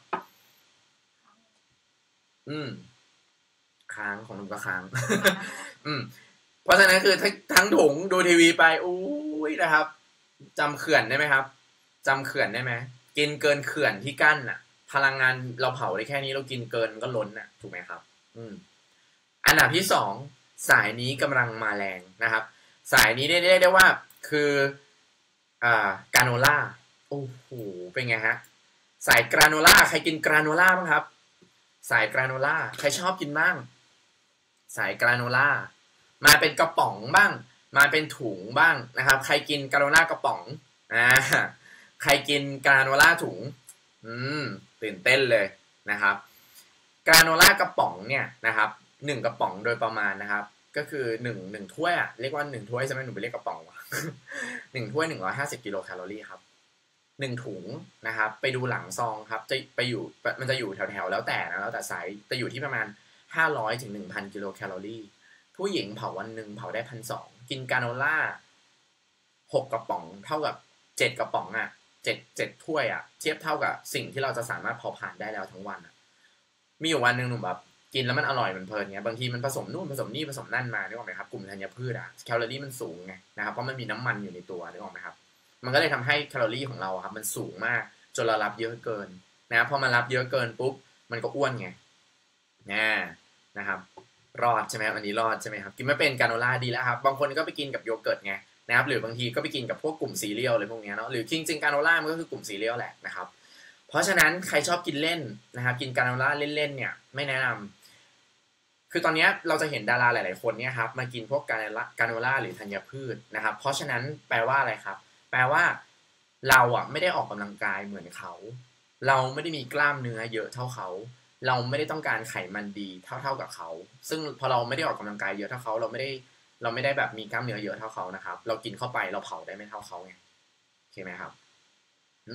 Speaker 1: อืมค้างของหนุ่มก็ค้างอืมเพราะฉะนั้นคือทั้งถุงดูทีวีไปอุ้ยนะครับจำเขื่อนได้ไหมครับจำเขื่อนได้ไหมกินเกินเขื่อนที่กั้นอ่ะพลังงานเราเผาได้แค่นี้เรากินเกินก็ล้นอ่ะถูกไหมครับอืมอันดับที่สองสายนี้กำลังมาแรงนะครับสายนี้เรียกได้ว่าคืออ่ากราโนล่าโอ้โหเป็นไงฮะสายกราโนล่าใครกินกราโนล่าบ้างครับสายกราโนล่าใครชอบกินบ้างสายกราโนล่ามาเป็นกระป๋องบ้างมาเป็นถุงบ้างนะครับใครกินกราโนล่ากระป๋องอ่าใครกินกราโนล่าถุงอืมตื่นเต้นเลยนะครับกราโนล่ากระป๋องเนี่ยนะครับหนึ่งกระป๋องโดยประมาณนะครับก็คือหนึ่งหนึ่งถ้วยอ่ะเรียกว่าหนึ่งถ้วยใช่ไหมหนูไปเรียกกระป๋องวะหนึ่งถ้วยหนึ่งร้อยห้าสิบกิโลแคลอรี่ครับหนึ่งถุงนะครับไปดูหลังซองครับจะไปอยู่มันจะอยู่แถวๆแล้วแต่นะแล้วแต่ไซส์จะอยู่ที่ประมาณห้าร้อยถึงหนึ่งพันกิโลแคลอรี่ผู้หญิงเผาวันหนึ่งเผาได้พันสองกินกราโนล่าหกกระป๋องเท่ากับเจ็ดกระป๋องอ่ะเจ็ดเจ็ดถ้วยอ่ะเทียบเท่ากับสิ่งที่เราจะสามารถเผาผ่านได้แล้วทั้งวันอ่ะมีอยู่วันหนึ่งหนูแบบกินแล้วมันอร่อยมันเพลินเงี้ยบางทีมันผสมนู่นผสมนี่ผสมนั่นมานึกออกไหมครับกลุ่มธัญพืชอ่ะแคลอรี่มันสูงไงนะครับเพราะมันมีน้ำมันอยู่ในตัวนึกออกไหมครับมันก็เลยทำให้แคลอรี่ของเราครับมันสูงมากจนเรารับเยอะเกินนะพอมันรับเยอะเกินปุ๊บมันก็อ้วนไงนะนะครับรอดใช่ไหมวันนี้รอดใช่ไหมครับกินไม่เป็นกราโนล่าดีแล้วครับบางคนก็ไปกินกับโยเกิร์ตไงนะครับหรือบางทีก็ไปกินกับพวกกลุ่มซีเรียลอะไรพวกนี้เนาะหรือจริงๆกราโนล่ามันก็คือกลุ่มซีเรียลแหละนะครับเพราะฉะนั้นใครชอบกินเล่นนะครับกินกราโนล่าเล่นๆเนี่ยไม่แนะนำคือตอนนี้เราจะเห็นดาราหลายๆคนเนี่ยครับมากินพวกกราโนล่าหรือธัญพืชนะครับเพราะฉะนั้นแปลว่าอะไรครับแปลว่าเราอ่ะไม่ได้ออกกำลังกายเหมือนเขาเราไม่ได้มีกล้ามเนื้อเยอะเท่าเขาเราไม่ได้ต้องการไขมันดีเท่าเท่ากับเขาซึ่งพอเราไม่ได้ออกกำลังกายเยอะเท่าเขาเราไม่ได้เราไม่ได้แบบมีกล้ามเนื้อเยอะเท่าเขานะครับเรากินเข้าไปเราเผาได้ไม่เท่าเขาไงโอเคไหมครับอืม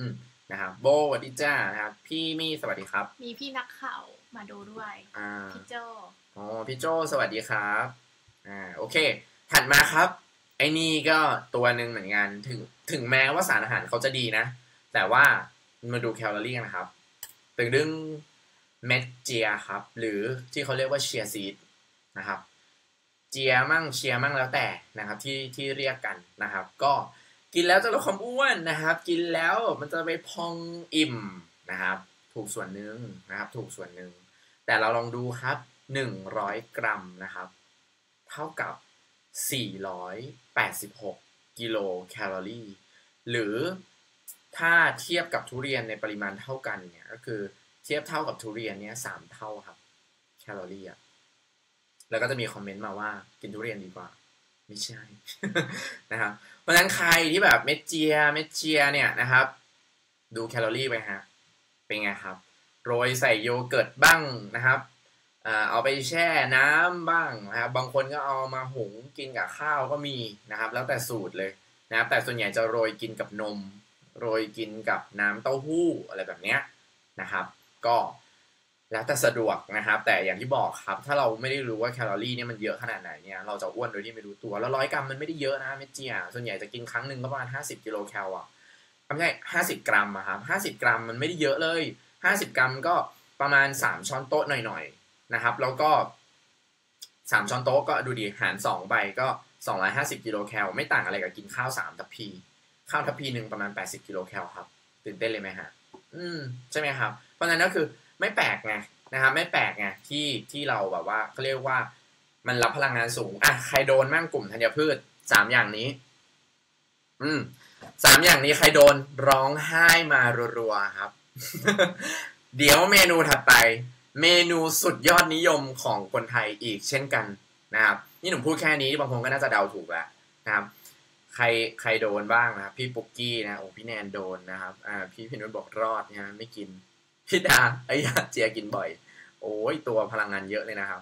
Speaker 1: นะครับโบสวัสดีจ้านะครับพี่มี่สวัสดีครับ
Speaker 2: มีพี่นักข่าวมาดูด้วยพี่โจ
Speaker 1: อ๋อพี่โจสวัสดีครับอ่าโอเคถัดมาครับไอ้นี่ก็ตัวหนึ่งเหมือนกันถึงถึงแม้ว่าสารอาหารเขาจะดีนะแต่ว่ามาดูแคลอรี่กันนะครับตึงดึงเม็ดเจียครับหรือที่เขาเรียกว่าเชียร์ซีดนะครับเจียมั่งเชียร์มั่งแล้วแต่นะครับที่ที่เรียกกันนะครับก็กินแล้วจะลดความอ้วนนะครับกินแล้วมันจะไปพองอิ่มนะครับถูกส่วนหนึ่งนะครับถูกส่วนหนึ่งแต่เราลองดูครับหนึ่งร้อยกรัมนะครับเท่ากับสี่ร้อยแปดสิบหกกิโลแคลอรี่หรือถ้าเทียบกับทุเรียนในปริมาณเท่ากันเนี่ยก็คือเทียบเท่ากับทุเรียนเนี่ยสามเท่าครับแคลอรี่อะแล้วก็จะมีคอมเมนต์มาว่ากินทุเรียนดีกว่าไม่ใช่ นะครับเพราะฉะนั้นใครที่แบบเม็ดเจียเม็ดเจียเนี่ยนะครับดูแคลอรี่ไปฮะเป็นไงครับโรยใส่โยเกิร์ตบ้างนะครับเอาไปแช่น้ำบ้างนะครับบางคนก็เอามาหุงกินกับข้าวก็มีนะครับแล้วแต่สูตรเลยนะครับแต่ส่วนใหญ่จะโรยกินกับนมโรยกินกับน้ำเต้าหู้อะไรแบบเนี้ยนะครับก็แล้วแต่สะดวกนะครับแต่อย่างที่บอกครับถ้าเราไม่ได้รู้ว่าแคลอรี่เนี่ยมันเยอะขนาดไหนเนี่ยเราจะอ้วนโดยที่ไม่รู้ตัวแล้วร้อยกรัมมันไม่ได้เยอะนะเม็ดเจียส่วนใหญ่จะกินครั้งหนึ่งก็ประมาณห้าสิบกิโลแคลอ่ะไม่ใช่ห้าสิบกรัมอะครับห้าสิบกรัมมันไม่ได้เยอะเลยห้าสิบกรัมก็ประมาณสามช้อนโต๊ะหน่อยๆนะครับแล้วก็สามช้อนโต๊ะก็ดูดีหารสองไปก็สองร้อยห้าสิบกิโลแคลไม่ต่างอะไรกับกินข้าวสามทัพพีข้าวทัพพีนึงประมาณแปดสิบกิโลแคลครับตื่นเต้นเลยไหมฮะอืมใช่ไหมครับเพราะฉะนั้นก็คือไม่แปลกไงนะครับไม่แปลกไงที่ที่เราแบบว่าเขาเรียกว่ามันรับพลังงานสูงอ่ะใครโดนมั่งกลุ่มธัญพืชสามอย่างนี้อืมสามอย่างนี้ใครโดนร้องไห้มารัวๆครับ เดี๋ยวเมนูถัดไปเมนูสุดยอดนิยมของคนไทยอีกเช่นกันนะครับนี่หนุ่มพูดแค่นี้บางคนก็น่าจะเดาถูกแล้วนะครับใครใครโดนบ้างนะครับพี่ปุ๊กกี้นะโอ้พี่แนนโดนนะครับอ่าพี่พี่นุชบอกรอดนะไม่กินพี่ดาไอ้ยาเจียกินบ่อยโอ้ยตัวพลังงานเยอะเลยนะครับ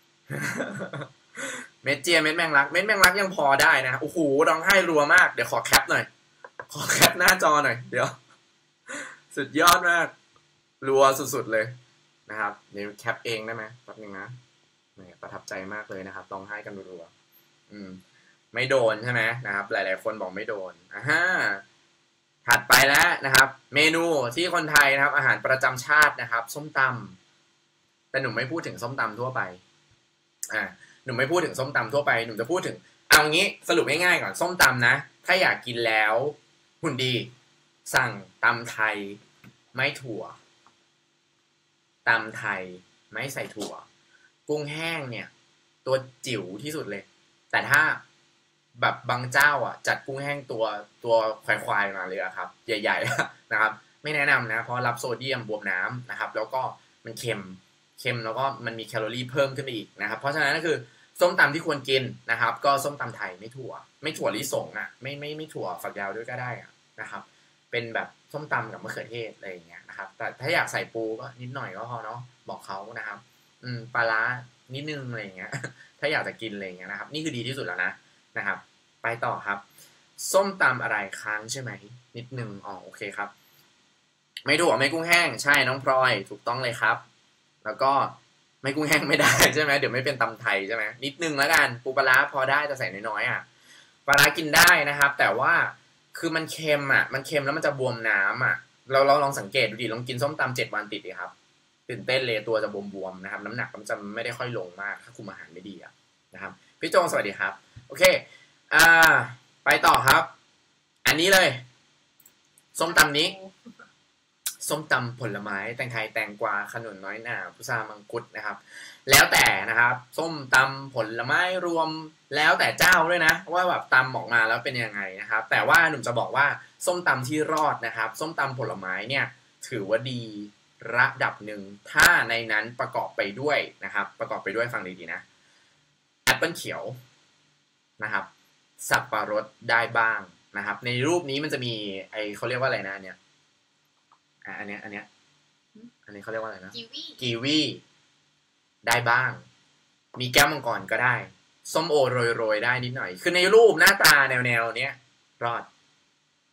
Speaker 1: เม็ดเจียเม็ดแมงลักเม็ดแมงลักยังพอได้นะโอ้โหร้องไห้รัวมากเดี๋ยวขอแคปหน่อยขอแคปหน้าจอหน่อยเดี๋ยวสุดยอดมากรัวสุดๆเลยนะครับเดี๋ยวแคปเองได้ไหมแป๊บนึงนะประทับใจมากเลยนะครับร้องไห้กันรัวๆอืมไม่โดนใช่ไหมนะครับหลายๆคนบอกไม่โดนอ่าฮะถัดไปแล้วนะครับเมนูที่คนไทยนะครับอาหารประจำชาตินะครับส้มตำแต่หนูไม่พูดถึงส้มตำทั่วไปอ่าหนูไม่พูดถึงส้มตำทั่วไปหนูจะพูดถึงเอางี้สรุปง่ายๆก่อนส้มตำนะถ้าอยากกินแล้วหุ่นดีสั่งตำไทยไม่ถั่วตำไทยไม่ใส่ถั่วกุ้งแห้งเนี่ยตัวจิ๋วที่สุดเลยแต่ถ้าแบบบางเจ้าอ่ะจัดกุ้งแห้งตัวตัวควายๆมาเลยครับใหญ่ๆนะครับไม่แนะนำนะเพราะรับโซเดียมบวมน้ำนะครับแล้วก็มันเค็มเค็มแล้วก็มันมีแคลอรี่เพิ่มขึ้นไปอีกนะครับเพราะฉะนั้นก็คือส้มตำที่ควรกินนะครับก็ส้มตำไทยไม่ถั่วไม่ถั่วลิสงอ่ะไม่ไม่ไม่ถั่วฝักยาวด้วยก็ได้นะครับเป็นแบบส้มตำกับมะเขือเทศอะไรอย่างเงี้ยนะครับแต่ถ้าอยากใส่ปูก็นิดหน่อยก็พอเนาะบอกเขานะครับอืมปลาร้านิดนึงอะไรอย่างเงี้ยถ้าอยากจะกินอะไรอย่างเงี้ยนะครับนี่คือดีที่สุดแล้วนะนะครับไปต่อครับส้มตำอะไรค้างใช่ไหมนิดนึงอ๋อโอเคครับไม่ถั่วไม่กุ้งแห้งใช่น้องพลอยถูกต้องเลยครับแล้วก็ไม่กุ้งแห้งไม่ได้ใช่ไหมเดี๋ยวไม่เป็นตำไทยใช่ไหมนิดนึงแล้วกันปูปลาร้าพอได้จะใส่น้อยๆอ่ะปลาร้ากินได้นะครับแต่ว่าคือมันเค็มอ่ะมันเค็มแล้วมันจะบวมน้ำอ่ะเราเราลองสังเกตดูดิลองกินส้มตำเจ็ดวันติดดิครับตื่นเต้นเลยตัวจะบวมๆนะครับน้ำหนักมันจะไม่ได้ค่อยลงมากถ้าคุมอาหารไม่ดีอ่ะนะครับพี่โจงสวัสดีครับโอเคอ่าไปต่อครับอันนี้เลยส้มตำนี้ส้มตำผลไม้แตงไทยแตงกวาขนุนน้อยหน่าพุทรามังคุดนะครับแล้วแต่นะครับส้มตำผลไม้รวมแล้วแต่เจ้าด้วยนะว่าแบบตำออกมาแล้วเป็นยังไงนะครับแต่ว่าหนุ่มจะบอกว่าส้มตำที่รอดนะครับส้มตำผลไม้เนี่ยถือว่าดีระดับหนึ่งถ้าในนั้นประกอบไปด้วยนะครับประกอบไปด้วยฟังดีๆนะแอปเปิลเขียวนะครับสับปะรดได้บ้างนะครับในรูปนี้มันจะมีไอเขาเรียกว่าอะไรนะเนี่ยอ่ะอันเนี้ยอันเนี้ยอันนี้เขาเรียกว่าอะไรนะ
Speaker 2: กีวี
Speaker 1: กีวีได้บ้างมีแก้วมังกรก็ได้ส้มโอโรยๆได้นิดหน่อยคือในรูปหน้าตาแนวๆเนี้ยรอดแ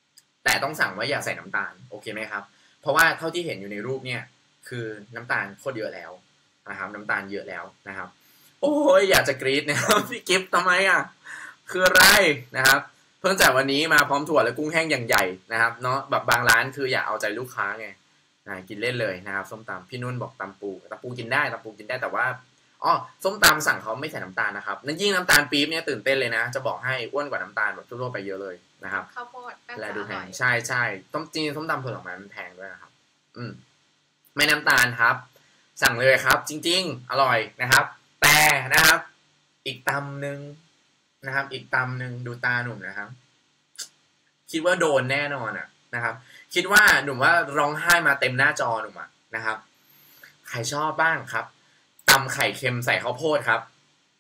Speaker 1: แต่ต้องสั่งว่าอย่าใส่น้ำตาลโอเคไหมครับเพราะว่าเท่าที่เห็นอยู่ในรูปเนี่ยคือน้ำตาลโคตรเยอะแล้วนะครับน้ำตาลเยอะแล้วนะครับโอ้ยอยากจะกรี๊ดนะครับพี่กิฟต์ทำไมอ่ะคืออะไรนะครับเพิ่งจากวันนี้มาพร้อมถั่วและกุ้งแห้งอย่างใหญ่นะครับเนาะแบบบางร้านคืออยากเอาใจลูกค้าไงกินเล่นเลยนะครับส้มตำพี่นุ่นบอกตำปูตำปูกินได้ตำปูกินได้แต่ว่าอ๋อส้มตำสั่งเขาไม่ใส่น้ำตาลนะครับนั่นยิ่งน้ำตาลปี๊บเนี่ยตื่นเต้นเลยนะจะบอกให้อ้วนกว่าน้ำตาลแบบทั่วๆไปเยอะเลยนะครับ
Speaker 2: ข้าวโพด
Speaker 1: และดูแพงใช่ใช่ต้มจริงส้มตำผลไม้มันแพงด้วยนะครับอืมไม่น้ำตาลครับสั่งเลยครับ จริงๆอร่อยนะครับแต่นะครับ อีกตำหนึ่งนะครับ อีกตำหนึ่งดูตาหนุ่มนะครับคิดว่าโดนแน่นอนอ่ะนะครับ คิดว่าหนุ่มว่าร้องไห้มาเต็มหน้าจอหนุ่มอ่ะนะครับใครชอบบ้างครับตำไข่เค็มใส่ข้าวโพดครับ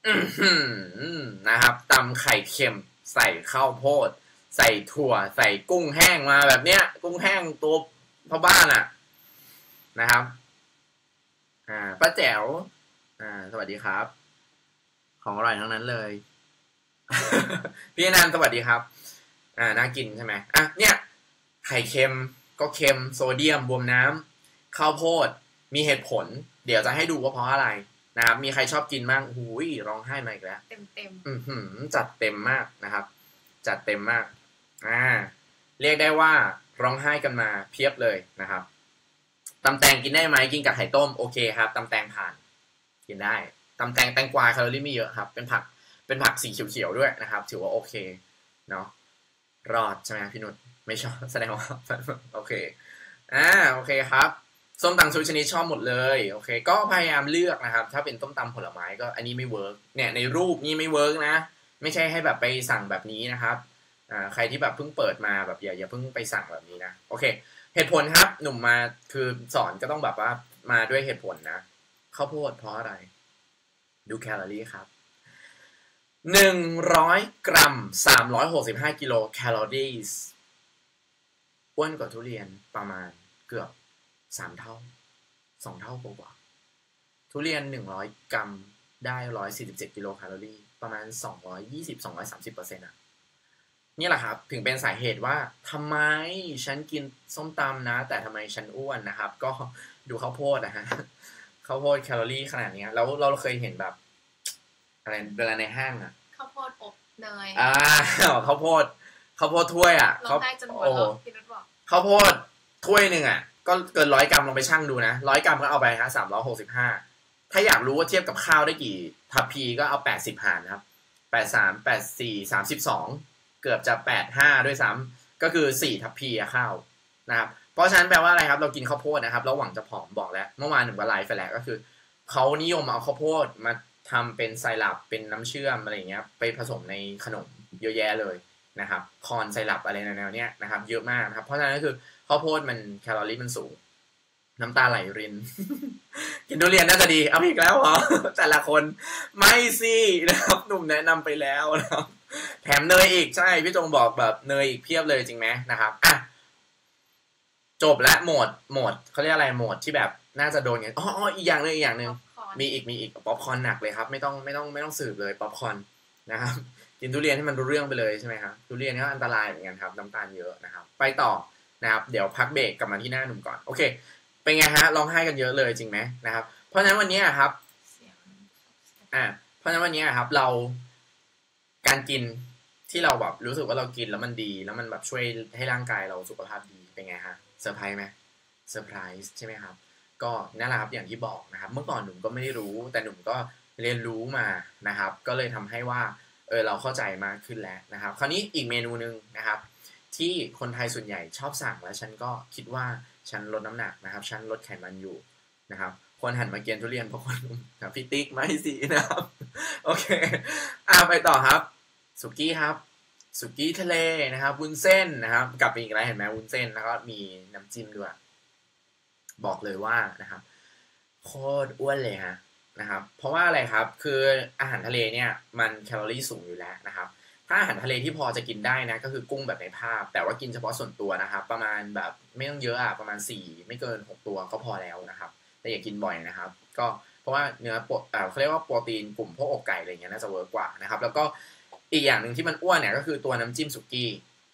Speaker 1: นะครับตำไข่เค็มใส่ข้าวโพดใส่ถั่วใส่กุ้งแห้งมาแบบเนี้ยกุ้งแห้งตัวพ่อบ้านอ่ะนะครับอ่าป้าแจ๋วอ่าสวัสดีครับของอร่อยทั้งนั้นเลย พี่นันสวัสดีครับอ่าน่ากินใช่ไหมอ่ะเนี่ยไข่เค็มก็เค็มโซเดียมบวมน้ำข้าวโพดมีเหตุผลเดี๋ยวจะให้ดูว่าเพราะอะไรนะครับมีใครชอบกินบ้างหูยร้องไห้มาอีกแล้ว
Speaker 2: เต็มเต็ม
Speaker 1: อือหือจัดเต็มมากนะครับจัดเต็มมากอ่าเรียกได้ว่าร้องไห้กันมาเพียบเลยนะครับตำแตงกินได้ไหมกินกับไข่ต้มโอเคครับตำแตงผ่านกินได้ตำแตงแตงกวาแคลอรี่ไม่เยอะครับเป็นผักเป็นผักสีเขียวๆด้วยนะครับถือว่าโอเคเนาะรอดใช่ไหมพี่นุชไม่ชอบแสดงว่าโอเคอ่าโอเคครับส้มตำทุกชนิดชอบหมดเลยโอเคก็พยายามเลือกนะครับถ้าเป็นต้มตำผลไม้ก็อันนี้ไม่เวิร์กเนี่ยในรูปนี้ไม่เวิร์กนะไม่ใช่ให้แบบไปสั่งแบบนี้นะครับอ่าใครที่แบบเพิ่งเปิดมาแบบอย่าอย่าเพิ่งไปสั่งแบบนี้นะโอเคเหตุผลครับหนุ่มมาคือสอนก็ต้องแบบว่ามาด้วยเหตุผลนะข้าวโพดเพราะอะไรดูแคลอรี่ครับหนึ่งร้อยกรัมสามร้อยหกสิบห้ากิโลแคลอรี่อ้วนกว่าทุเรียนประมาณเกือบสามเท่าสองเท่ากว่าทุเรียนหนึ่งร้อยกรัมได้หนึ่งร้อยสี่สิบเจ็ดกิโลแคลอรี่ประมาณสองร้อยยี่สิบ สองร้อยสามสิบเปอร์เซ็นต์ อ่ะนี่แหละครับถึงเป็นสาเหตุว่าทำไมฉันกินส้มตำนะแต่ทำไมฉันอ้วนนะครับก็ดูข้าวโพดนะฮะข้าวโพดแคลอรี่ขนาดนี้แล้วเราเคยเห็นแบบอะไรเวลาในห้างอ่ะ
Speaker 2: ข้าวโพดอบเนย
Speaker 1: อ่าข้าวโพดข้าวโพดถ้วยอ่ะ
Speaker 2: เขาโอ้พี่นุชบอก
Speaker 1: ข้าวโพดถ้วยหนึ่งอ่ะก็เกินร้อยกรัมลองไปชั่งดูนะร้อยกรัมก็เอาไปฮะสามร้อยหกสิบห้าถ้าอยากรู้ว่าเทียบกับข้าวได้กี่ทัพพีก็เอาแปดสิบหารนะครับแปดสามแปดสี่สามสิบสองเกือบจะแปดห้าด้วยซ้ำก็คือสี่ทัพพีอะข้าวนะครับเพราะฉะนั้นแปลว่าอะไรครับเรากินข้าวโพดนะครับเราหวังจะผอมบอกแล้วเมื่อวานหนึ่งวันไลฟ์ไปแล้วก็คือเขานิยมเอาข้าวโพดมาทำเป็นไซรัปเป็นน้ำเชื่อมอะไรอย่างเงี้ยไปผสมในขนมเยอะแยะเลยนะครับคอนไซรัปอะไรแนวๆเนี้ยนะครับเยอะมากนะครับเพราะฉะนั้นก็คือข้าวโพดมันแคลอรี่มันสูงน้ำตาไหลริน กินทุเรียนน่าจะดีเอาอีกแล้วเหรอ แต่ละคนไม่สินะครับหนุ่มแนะนำไปแล้วนะครับแถมเนยอีกใช่พี่จงบอกแบบเนยอีกเพียบเลยจริงไหมนะครับอ่ะจบและโหมดโหมดเขาเรียกอะไรโหมดที่แบบน่าจะโดนกันอ๋ออีกอย่างนึงอีกอย่างนึงมีอีกมีอีกป๊อปคอร์นหนักเลยครับไม่ต้องไม่ต้องไม่ต้องสืบเลยป๊อปคอร์นนะครับกินทุเรียนให้มันรู้เรื่องไปเลยใช่ไหมครับทุเรียนก็อันตรายเหมือนกันครับน้ำตาลเยอะนะครับไปต่อนะครับเดี๋ยวพักเบรกกลับมาที่หน้าหนุ่มก่อนโอเคเป็นไงฮะร้องไห้กันเยอะเลยจริงไหมนะครับเพราะฉะนั้นวันนี้ครับอ่าเพราะฉะนั้นวันนี้ครับเราการกินที่เราแบบรู้สึกว่าเรากินแล้วมันดีแล้วมันแบบช่วยให้ร่างกายเราสุขภาพดีเป็นไงฮะเซอร์ไพรส์ไหมเซอร์ไพรส์ใช่ไหมครับก็นั่นแหละครับอย่างที่บอกนะครับเมื่อก่อนหนุ่มก็ไม่ได้รู้แต่หนุ่มก็เรียนรู้มานะครับก็เลยทำให้ว่าเออเราเข้าใจมากขึ้นแล้วนะครับคราวนี้อีกเมนูนึงนะครับที่คนไทยส่วนใหญ่ชอบสั่งแล้วฉันก็คิดว่าฉันลดน้ำหนักนะครับฉันลดไขมันอยู่นะครับคนหันมาเกียนทุเรียนเพราะคนนะพี่ติ๊กไม่สินะครับโอเคอ่าไปต่อครับสุกี้ครับสุกี้ทะเลนะครับวุ้นเส้นนะครับกลับไปอีกแล้วเห็นไหมวุ้นเส้นแล้วก็มีน้ำจิ้มด้วยบอกเลยว่านะครับโคตรอ้วนเลยฮะนะครับเพราะว่าอะไรครับคืออาหารทะเลเนี่ยมันแคลอรี่สูงอยู่แล้วนะครับถ้าอาหารทะเลที่พอจะกินได้นะก็คือกุ้งแบบในภาพแต่ว่ากินเฉพาะส่วนตัวนะครับประมาณแบบไม่ต้องเยอะอ่ะประมาณสี่ไม่เกินหกตัวก็พอแล้วนะครับแต่อย่ากินบ่อยนะครับก็เพราะว่าเนื้อโปรเอ่อเขาเรียกว่าโปรตีนกลุ่มพวกอกไก่อะไรเงี้ยน่าจะเวิร์กกว่านะครับแล้วก็อีกอย่างหนึ่งที่มันอ้วนเนี่ยก็คือตัวน้ำจิ้มสุกี้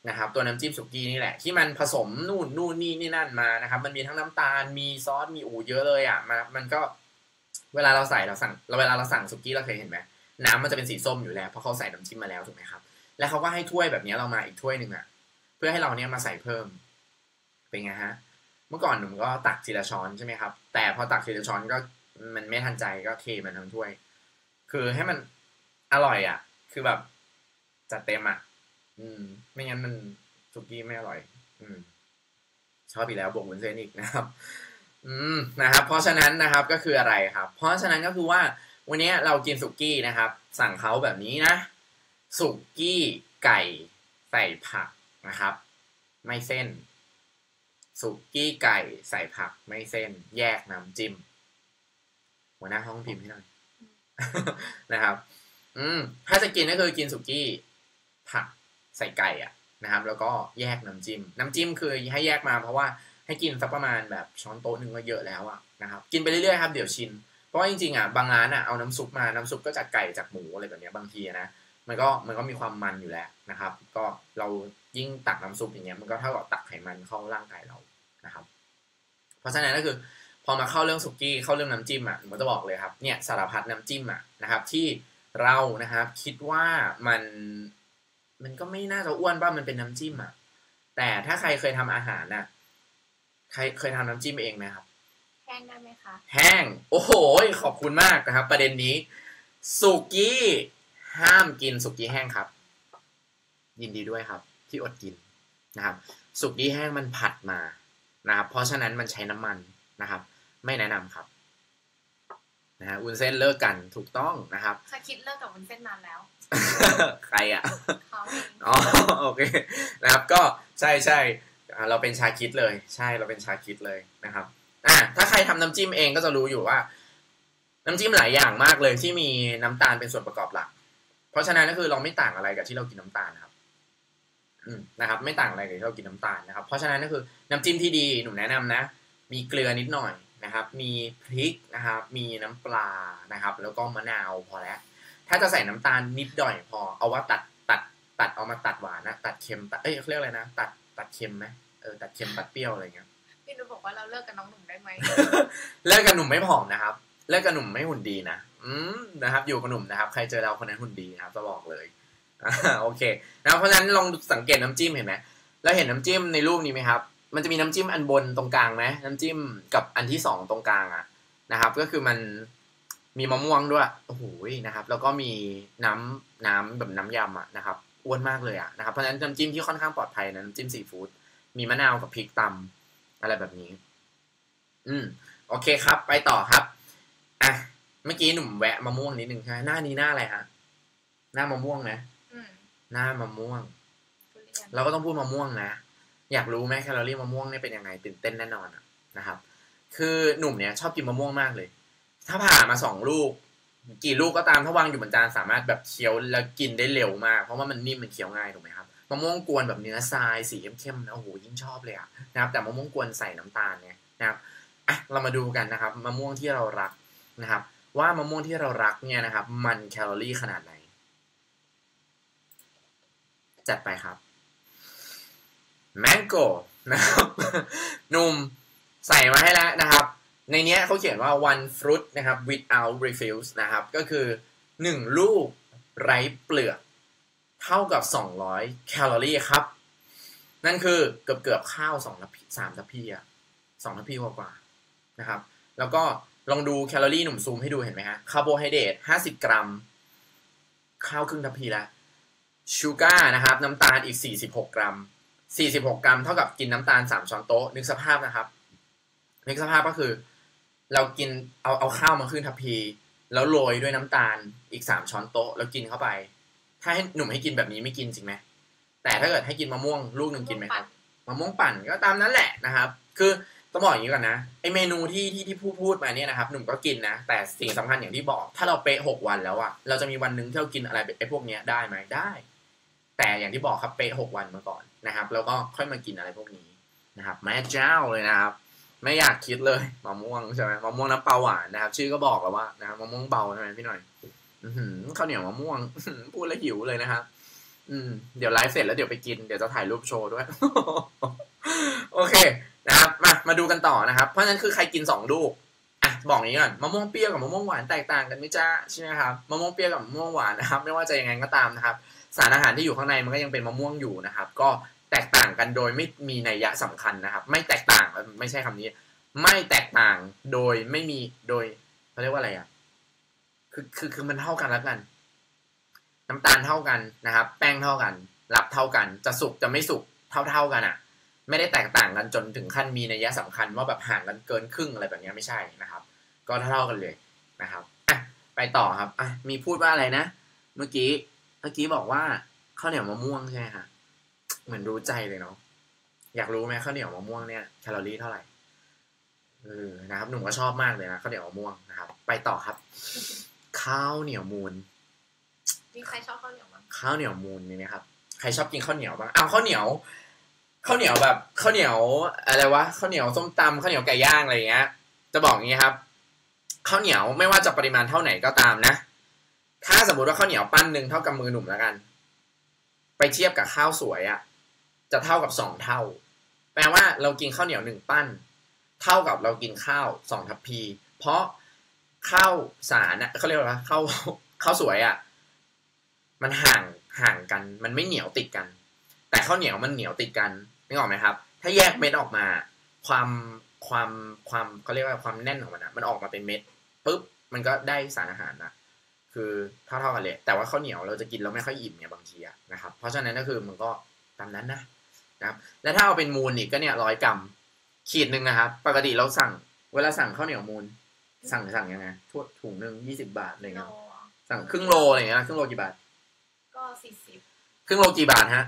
Speaker 1: นะครับตัวน้ำจิ้มสุกี้นี่แหละที่มันผสมนู่นนู่นนี่นี่นั่นมานะครับมันมีทั้งน้ำตาลมีซอสมีอูเยอะเลยอ่ะมันมันก็เวลาเราใส่เราสั่งเราเวลาเราสั่งสุกี้เราเคยเห็นไหมน้ำมันจะเป็นสีส้มอยู่แล้วเพราะเขาใส่น้ำจิ้มมาแล้วถูกไหมครับแล้วเขาก็ให้ถ้วยแบบนี้เรามาอีกถ้วยหนึ่งอ่ะเพื่อให้เราเนี้ยมาใส่เพิ่มเป็นไงฮะเมื่อก่อนหนุ่มก็ตักทีละช้อนใช่ไหมครับแต่พอตักทีละช้อนก็มันไม่ทันใจก็เทมันทั้งถ้วยคือให้มันอร่อยอ่ะคือแบบจัดเต็มอ่ะอืมไม่งั้นมันสุกี้ไม่อร่อยอืมชอบอีกแล้วบวกวุ้นเส้นอีกนะครับอืมนะครับเพราะฉะนั้นนะครับก็คืออะไรครับเพราะฉะนั้นก็คือว่าวันนี้เรากินสุกี้นะครับสั่งเขาแบบนี้นะสุกี้ไก่ใส่ผักนะครับไม่เส้นสุกี้ไก่ใส่ผักไม่เส้นแยกน้ำจิ้มหัวหน้าห้องพิมพ์ให้หน่อย นะครับอืมถ้าจะกินก็คือกินสุกี้ผักใส่ไก่อ่ะนะครับแล้วก็แยกน้ำจิ้มน้ำจิ้มคือให้แยกมาเพราะว่าให้กินสักประมาณแบบช้อนโต๊ะหนึ่งก็เยอะแล้วอ่ะนะครับกินไปเรื่อยๆครับเดี๋ยวชินเพราะว่าจริงๆอ่ะบางร้านอ่ะเอาน้ำซุปมาน้ำซุปก็จากไก่จากหมูอะไรแบบนี้บางทีนะมันก็มันก็มีความมันอยู่แล้วนะครับก็เรายิ่งตักน้ำซุปอย่างเงี้ยมันก็เท่ากับตักไขมันเข้าร่างกายเรานะครับเพราะฉะนั้นก็คือพอมาเข้าเรื่องสุกี้เข้าเรื่องน้ำจิ้มอ่ะผมจะบอกเลยครับเนี่ยสารพัดน้ำจิ้มอ่ะนะครับที่เรานะครับคิดว่ามันมันก็ไม่น่าจะอ้วนป่ะมันเป็นน้ำจิ้มอ่ะแต่ถ้าใครเคยทำอาหารน่ะใครเคยทำน้ำจิ้มเองไหมครับ
Speaker 2: แห้งได้ไหมคะ
Speaker 1: แห้งโอ้โหขอบคุณมากนะครับประเด็นนี้สุกี้ห้ามกินสุกี้แห้งครับยินดีด้วยครับที่อดกินนะครับสุกี้แห้งมันผัดมานะครับเพราะฉะนั้นมันใช้น้ำมันนะครับไม่แนะนำครับนะฮะวุ้นเส้นเลิกกันถูกต้องนะครับ
Speaker 2: ชาคิดเลิกกับวุ้นเส้นนานแล้ว
Speaker 1: ใครอ่ะ
Speaker 2: เขาเอง
Speaker 1: อ๋อโอเคนะครับก็ใช่ใช่เราเป็นชาคิดเลยใช่เราเป็นชาคิดเลยนะครับอ่ะถ้าใครทำน้ำจิ้มเองก็จะรู้อยู่ว่าน้ำจิ้มหลายอย่างมากเลยที่มีน้ำตาลเป็นส่วนประกอบหลักเพราะฉะนั้นก็คือเราไม่ต่างอะไรกับที่เรากินน้ำตาลครับอืมนะครับไม่ต่างอะไรกับที่เรากินน้ำตาลนะครับเพราะฉะนั้นก็คือน้ำจิ้มที่ดีหนูแนะนำนะมีเกลือนิดหน่อยนะครับมีพริกนะครับมีน้ำปลานะครับแล้วก็มะนาวพอแล้วถ้าจะใส่น้ำตาลนิดหน่อยพอเอาว่าตัดตัดตัดเอามาตัดหวานนะตัดเค็มตัดเอ้ยเขาเรียกอะไรนะตัดตัดเค็มไหมเออตัดเค็มตัดเปรี้ยวอะไรเงี้ย
Speaker 2: พี่นุบอกว่าเราเลิกกับน้องหนุ่มได้ไหม
Speaker 1: เลิกกับหนุ่มไม่ผอมนะครับเลิกกับหนุ่มไม่หุ่นดีนะอืมนะครับอยู่กับหนุ่มนะครับใครเจอเราคนนั้นหุ่นดีนะครับจะบอกเลยโอเคนะเพราะฉะนั้นลองสังเกตน้ำจิ้มเห็นไหมแล้วเห็นน้ำจิ้มในรูปนี้ไหมครับมันจะมีน้ำจิ้มอันบนตรงกลางไหมน้ำจิ้มกับอันที่สองตรงกลางอ่ะนะครับก็คือมันมีมะม่วงด้วยโอ้โหนะครับแล้วก็มีน้ำน้ำแบบน้ำยำอ่ะนะครับอ้วนมากเลยอ่ะนะครับเพราะฉะนั้นน้ำจิ้มที่ค่อนข้างปลอดภัยนะน้ำจิ้มซีฟู้ดมีมะนาวกับพริกตำอะไรแบบนี้อืมโอเคครับไปต่อครับอ่ะเมื่อกี้หนุ่มแวะมะม่วงนิดนึงใช่ไหมหน้านี้หน้าอะไรฮะหน้ามะม่วงนะหน้ามะม่วงเราก็ต้องพูดมะม่วงนะอยากรู้ไหมแคลอรี่มะม่วงเนี่ยเป็นยังไงตื่นเต้นแน่นอนนะครับคือหนุ่มเนี่ยชอบกินมะม่วงมากเลยถ้าผ่ามาสองลูกกี่ลูกก็ตามถ้าวางอยู่บนจานสามารถแบบเคี้ยวแล้วกินได้เร็วมากเพราะว่ามันนิ่มมันเคี้ยวง่ายถูกไหมครับมะม่วงกวนแบบเนื้อทรายสีเข้มๆนะโอ้โหยิ่งชอบเลยอะนะครับแต่มะม่วงกวนใส่น้ำตาลเนี่ยนะครับอ่ะเรามาดูกันนะครับมะม่วงที่เรารักนะครับว่ามะม่วงที่เรารักเนี่ยนะครับมันแคลอรี่ขนาดไหนจัดไปครับแมงโก้นะครับหนุ่มใส่มาให้แล้วนะครับในนี้เขาเขียนว่า one fruit นะครับ without refuse นะครับก็คือหนึ่งลูกไร้เปลือกเท่ากับสองร้อยแคลอรี่ครับนั่นคือเกือบเกือบข้าวสองทัพพีสามทัพพีอ่ะสองทัพพีกว่าๆนะครับแล้วก็ลองดูแคลอรี่หนุ่มซูมให้ดูเห็นไหมฮะคาร์โบไฮเดรตห้าสิบกรัมข้าวครึ่งทัพพีละชูการ์นะครับน้ำตาลอีกสี่สิบหกกรัมสี่สิบหกกรัมเท่ากับกินน้ำตาลสามช้อนโต๊ะนึกสภาพนะครับนึกสภาพก็คือเรากินเอาเอาข้าวมาครึ่งทัพพีแล้วโรยด้วยน้ำตาลอีกสามช้อนโต๊ะแล้วกินเข้าไปถ้าให้หนุ่มให้กินแบบนี้ไม่กินจริงไหมแต่ถ้าเกิดให้กินมะม่วงลูกนึงกินไหมครับมะม่วงปั่นก็ตามนั้นแหละนะครับคือต้องบอกอย่างนี้ก่อนนะไอเมนูที่ที่ที่พูดพูดมาเนี่ยนะครับหนุ่มก็กินนะแต่สิ่งสำคัญอย่างที่บอกถ้าเราเป๊ะหกวันแล้วอะเราจะมีวันนึงที่เรากินอะไรไอพวกนี้ได้ไหมได้แต่อย่างที่บอกครับเป๊ะหกวันมาก่อนนะครับแล้วก็ค่อยมากินอะไรพวกนี้นะครับแม่เจ้าเลยนะครับไม่อยากคิดเลยมะม่วงใช่ไหมมะม่วงน้ำปลาหวานนะครับชื่อก็บอกแล้วว่านะครับมะม่วงเบาใช่ไหมพี่หน่อยข้าวเหนียวมะม่วงพูดแล้วหิวเลยนะครับอืมเดี๋ยวไลฟ์เสร็จแล้วเดี๋ยวไปกินเดี๋ยวจะถ่ายรูปโชว์ด้วย โอเคนะครับมามาดูกันต่อนะครับเพราะฉะนั้นคือใครกินสองลูกอ่ะบอกอย่างนี้ก่อนมะม่วงเปรี้ยวกับมะม่วงหวานแตกต่างกันไหมจ้าใช่ไหมครับมะม่วงเปรี้ยวกับมะม่วงหวานนะครับไม่ว่าจะยังไงก็ตามนะครับสารอาหารที่อยู่ข้างในมันก็ยังเป็นมะม่วงอยู่นะครับก็แตกต่างกันโดยไม่มีนัยยะสำคัญนะครับไม่แตกต่างไม่ใช่คำนี้ไม่แตกต่างโดยไม่มีโดยเขาเรียกว่าอะไรอ่ะคือคือคือมันเท่ากันแล้วกันน้ำตาลเท่ากันนะครับแป้งเท่ากันรับเท่ากันจะสุกจะไม่สุกเท่าเท่ากันอ่ะไม่ได้แตกต่างกันจนถึงขั้นมีนัยยะสำคัญว่าแบบห่างกันเกินครึ่งอะไรแบบนี้ไม่ใช่นะครับก็เท่ากันเลยนะครับอ่ะไปต่อครับอ่ะมีพูดว่าอะไรนะเมื่อกี้เมื่อกี้บอกว่าข้าวเหนียวมะม่วงใช่ไหมฮะเหมือนรู้ใจเลยเนาะอยากรู้ไหมข้าวเหนียวมะม่วงเนี่ยแคลอรี่เท่าไหร่เออนะครับหนุ่มก็ชอบมากเลยนะข้าวเหนียวมะม่วงนะครับไปต่อครับข้าวเหนียวมูน
Speaker 2: มีใครชอบข้าวเหนียวมั้ง
Speaker 1: ข้าวเหนียวมูนมีไหมครับใครชอบกินข้าวเหนียวบ้างอ้าวข้าวเหนียวข้าวเหนียวแบบข้าวเหนียวอะไรวะข้าวเหนียวส้มตำข้าวเหนียวไก่ย่างอะไรอย่างเงี้ยจะบอกอย่างงี้ครับข้าวเหนียวไม่ว่าจะปริมาณเท่าไหนก็ตามนะถ้าสมมติว่าข้าวเหนียวปั้นหนึ่งเท่ากับมือหนุ่มแล้วกันไปเทียบกับข้าวสวยอ่ะจะเท่ากับสองเท่าแปลว่าเรากินข้าวเหนียวหนึ่งปั้นเท่ากับเรากินข้าวสองทัพพีเพราะข้าวสารน่ะเขาเรียกว่าข้าวข้าวสวยอ่ะมันห่างห่างกันมันไม่เหนียวติดกันแต่ข้าวเหนียวมันเหนียวติดกันนึกออกไหมครับถ้าแยกเม็ดออกมาความความความเขาเรียกว่าความแน่นของมันนะมันออกมาเป็นเม็ดปุ๊บมันก็ได้สารอาหารนะคือเท่าเท่ากันเลยแต่ว่าข้าวเหนียวเราจะกินแล้วไม่ค่อยอิ่มเนี่ยบางทีนะครับเพราะฉะนั้นก็คือมันก็ตามนั้นนะนะครับแล้วถ้าเอาเป็นมูลอีกก็เนี่ยร้อยกรัมขีดหนึ่งนะครับปกติเราสั่งเวลาสั่งข้าวเหนียวมูลสั่งสั่งยังไงทั่วถุงหนึ่งยี่สิบบาทอะไรเงี้ยสั่งครึ่งโลอะไรเงี้ยครึ่งโลกี่บาท
Speaker 2: ก็สี่สิบ
Speaker 1: ครึ่งโลกี่บาทฮะ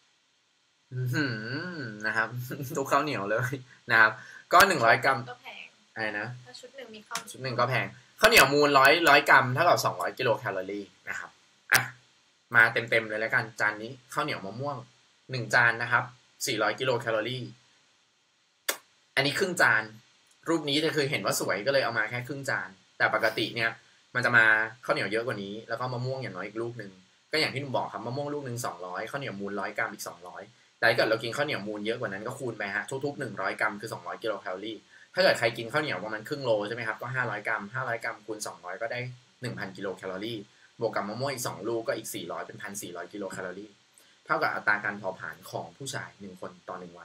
Speaker 1: นะครับทุกข้าวเหนียวเลยนะครับก็หนึ่งร้อยกรัม
Speaker 2: ก็แพง
Speaker 1: อะไรนะ
Speaker 2: ถ้าชุดหนึ่งมีข้าว
Speaker 1: ชุดหนึ่งก็แพงข้าวเหนียวมูลร้อยร้อยกรัมเท่ากับสองร้อยกิโลแคลอรี่นะครับอ่ะมาเต็มๆเลยแล้วกันจานนี้ข้าวเหนียวมะม่วงหนึ่งจานนะครับสี่ร้อยกิโลแคลอรี่อันนี้ครึ่งจานรูปนี้จะคือเห็นว่าสวยก็เลยเอามาแค่ครึ่งจานแต่ปกติเนี่ยมันจะมาข้าวเหนียวเยอะกว่านี้แล้วก็มะม่วงอย่างน้อยอีกลูกนึงก็อย่างที่หนุ่มบอกครับมะม่วงลูกนึงสองร้อยข้าวเหนียวมูลร้อยกรัมอีกสองร้อยแต่ถ้าเกิดเรากินข้าวเหนียวมูลเยอะกว่านั้นก็คูณไปฮะทุกๆหนึ่งร้อยกรัมคือสองร้อยกิโลแคลอรี่ถ้าเกิดใครกินข้าวเหนียวประมาณครึ่งโลใช่ไหมครับก็ห้าร้อยกรัมห้าร้อยกรัมคูณสองร้อยก็ได้ หนึ่งพัน กิโลแคลอรี่บวกกับมะม่วงอีกสองลูกก็อีกสี่ร้อยเป็น หนึ่งพันสี่ร้อย กิโลแคลอรี่เท่ากับอัตราการเผาผลาญของผู้ชายหนึ่งคนต่อหนึ่งวัน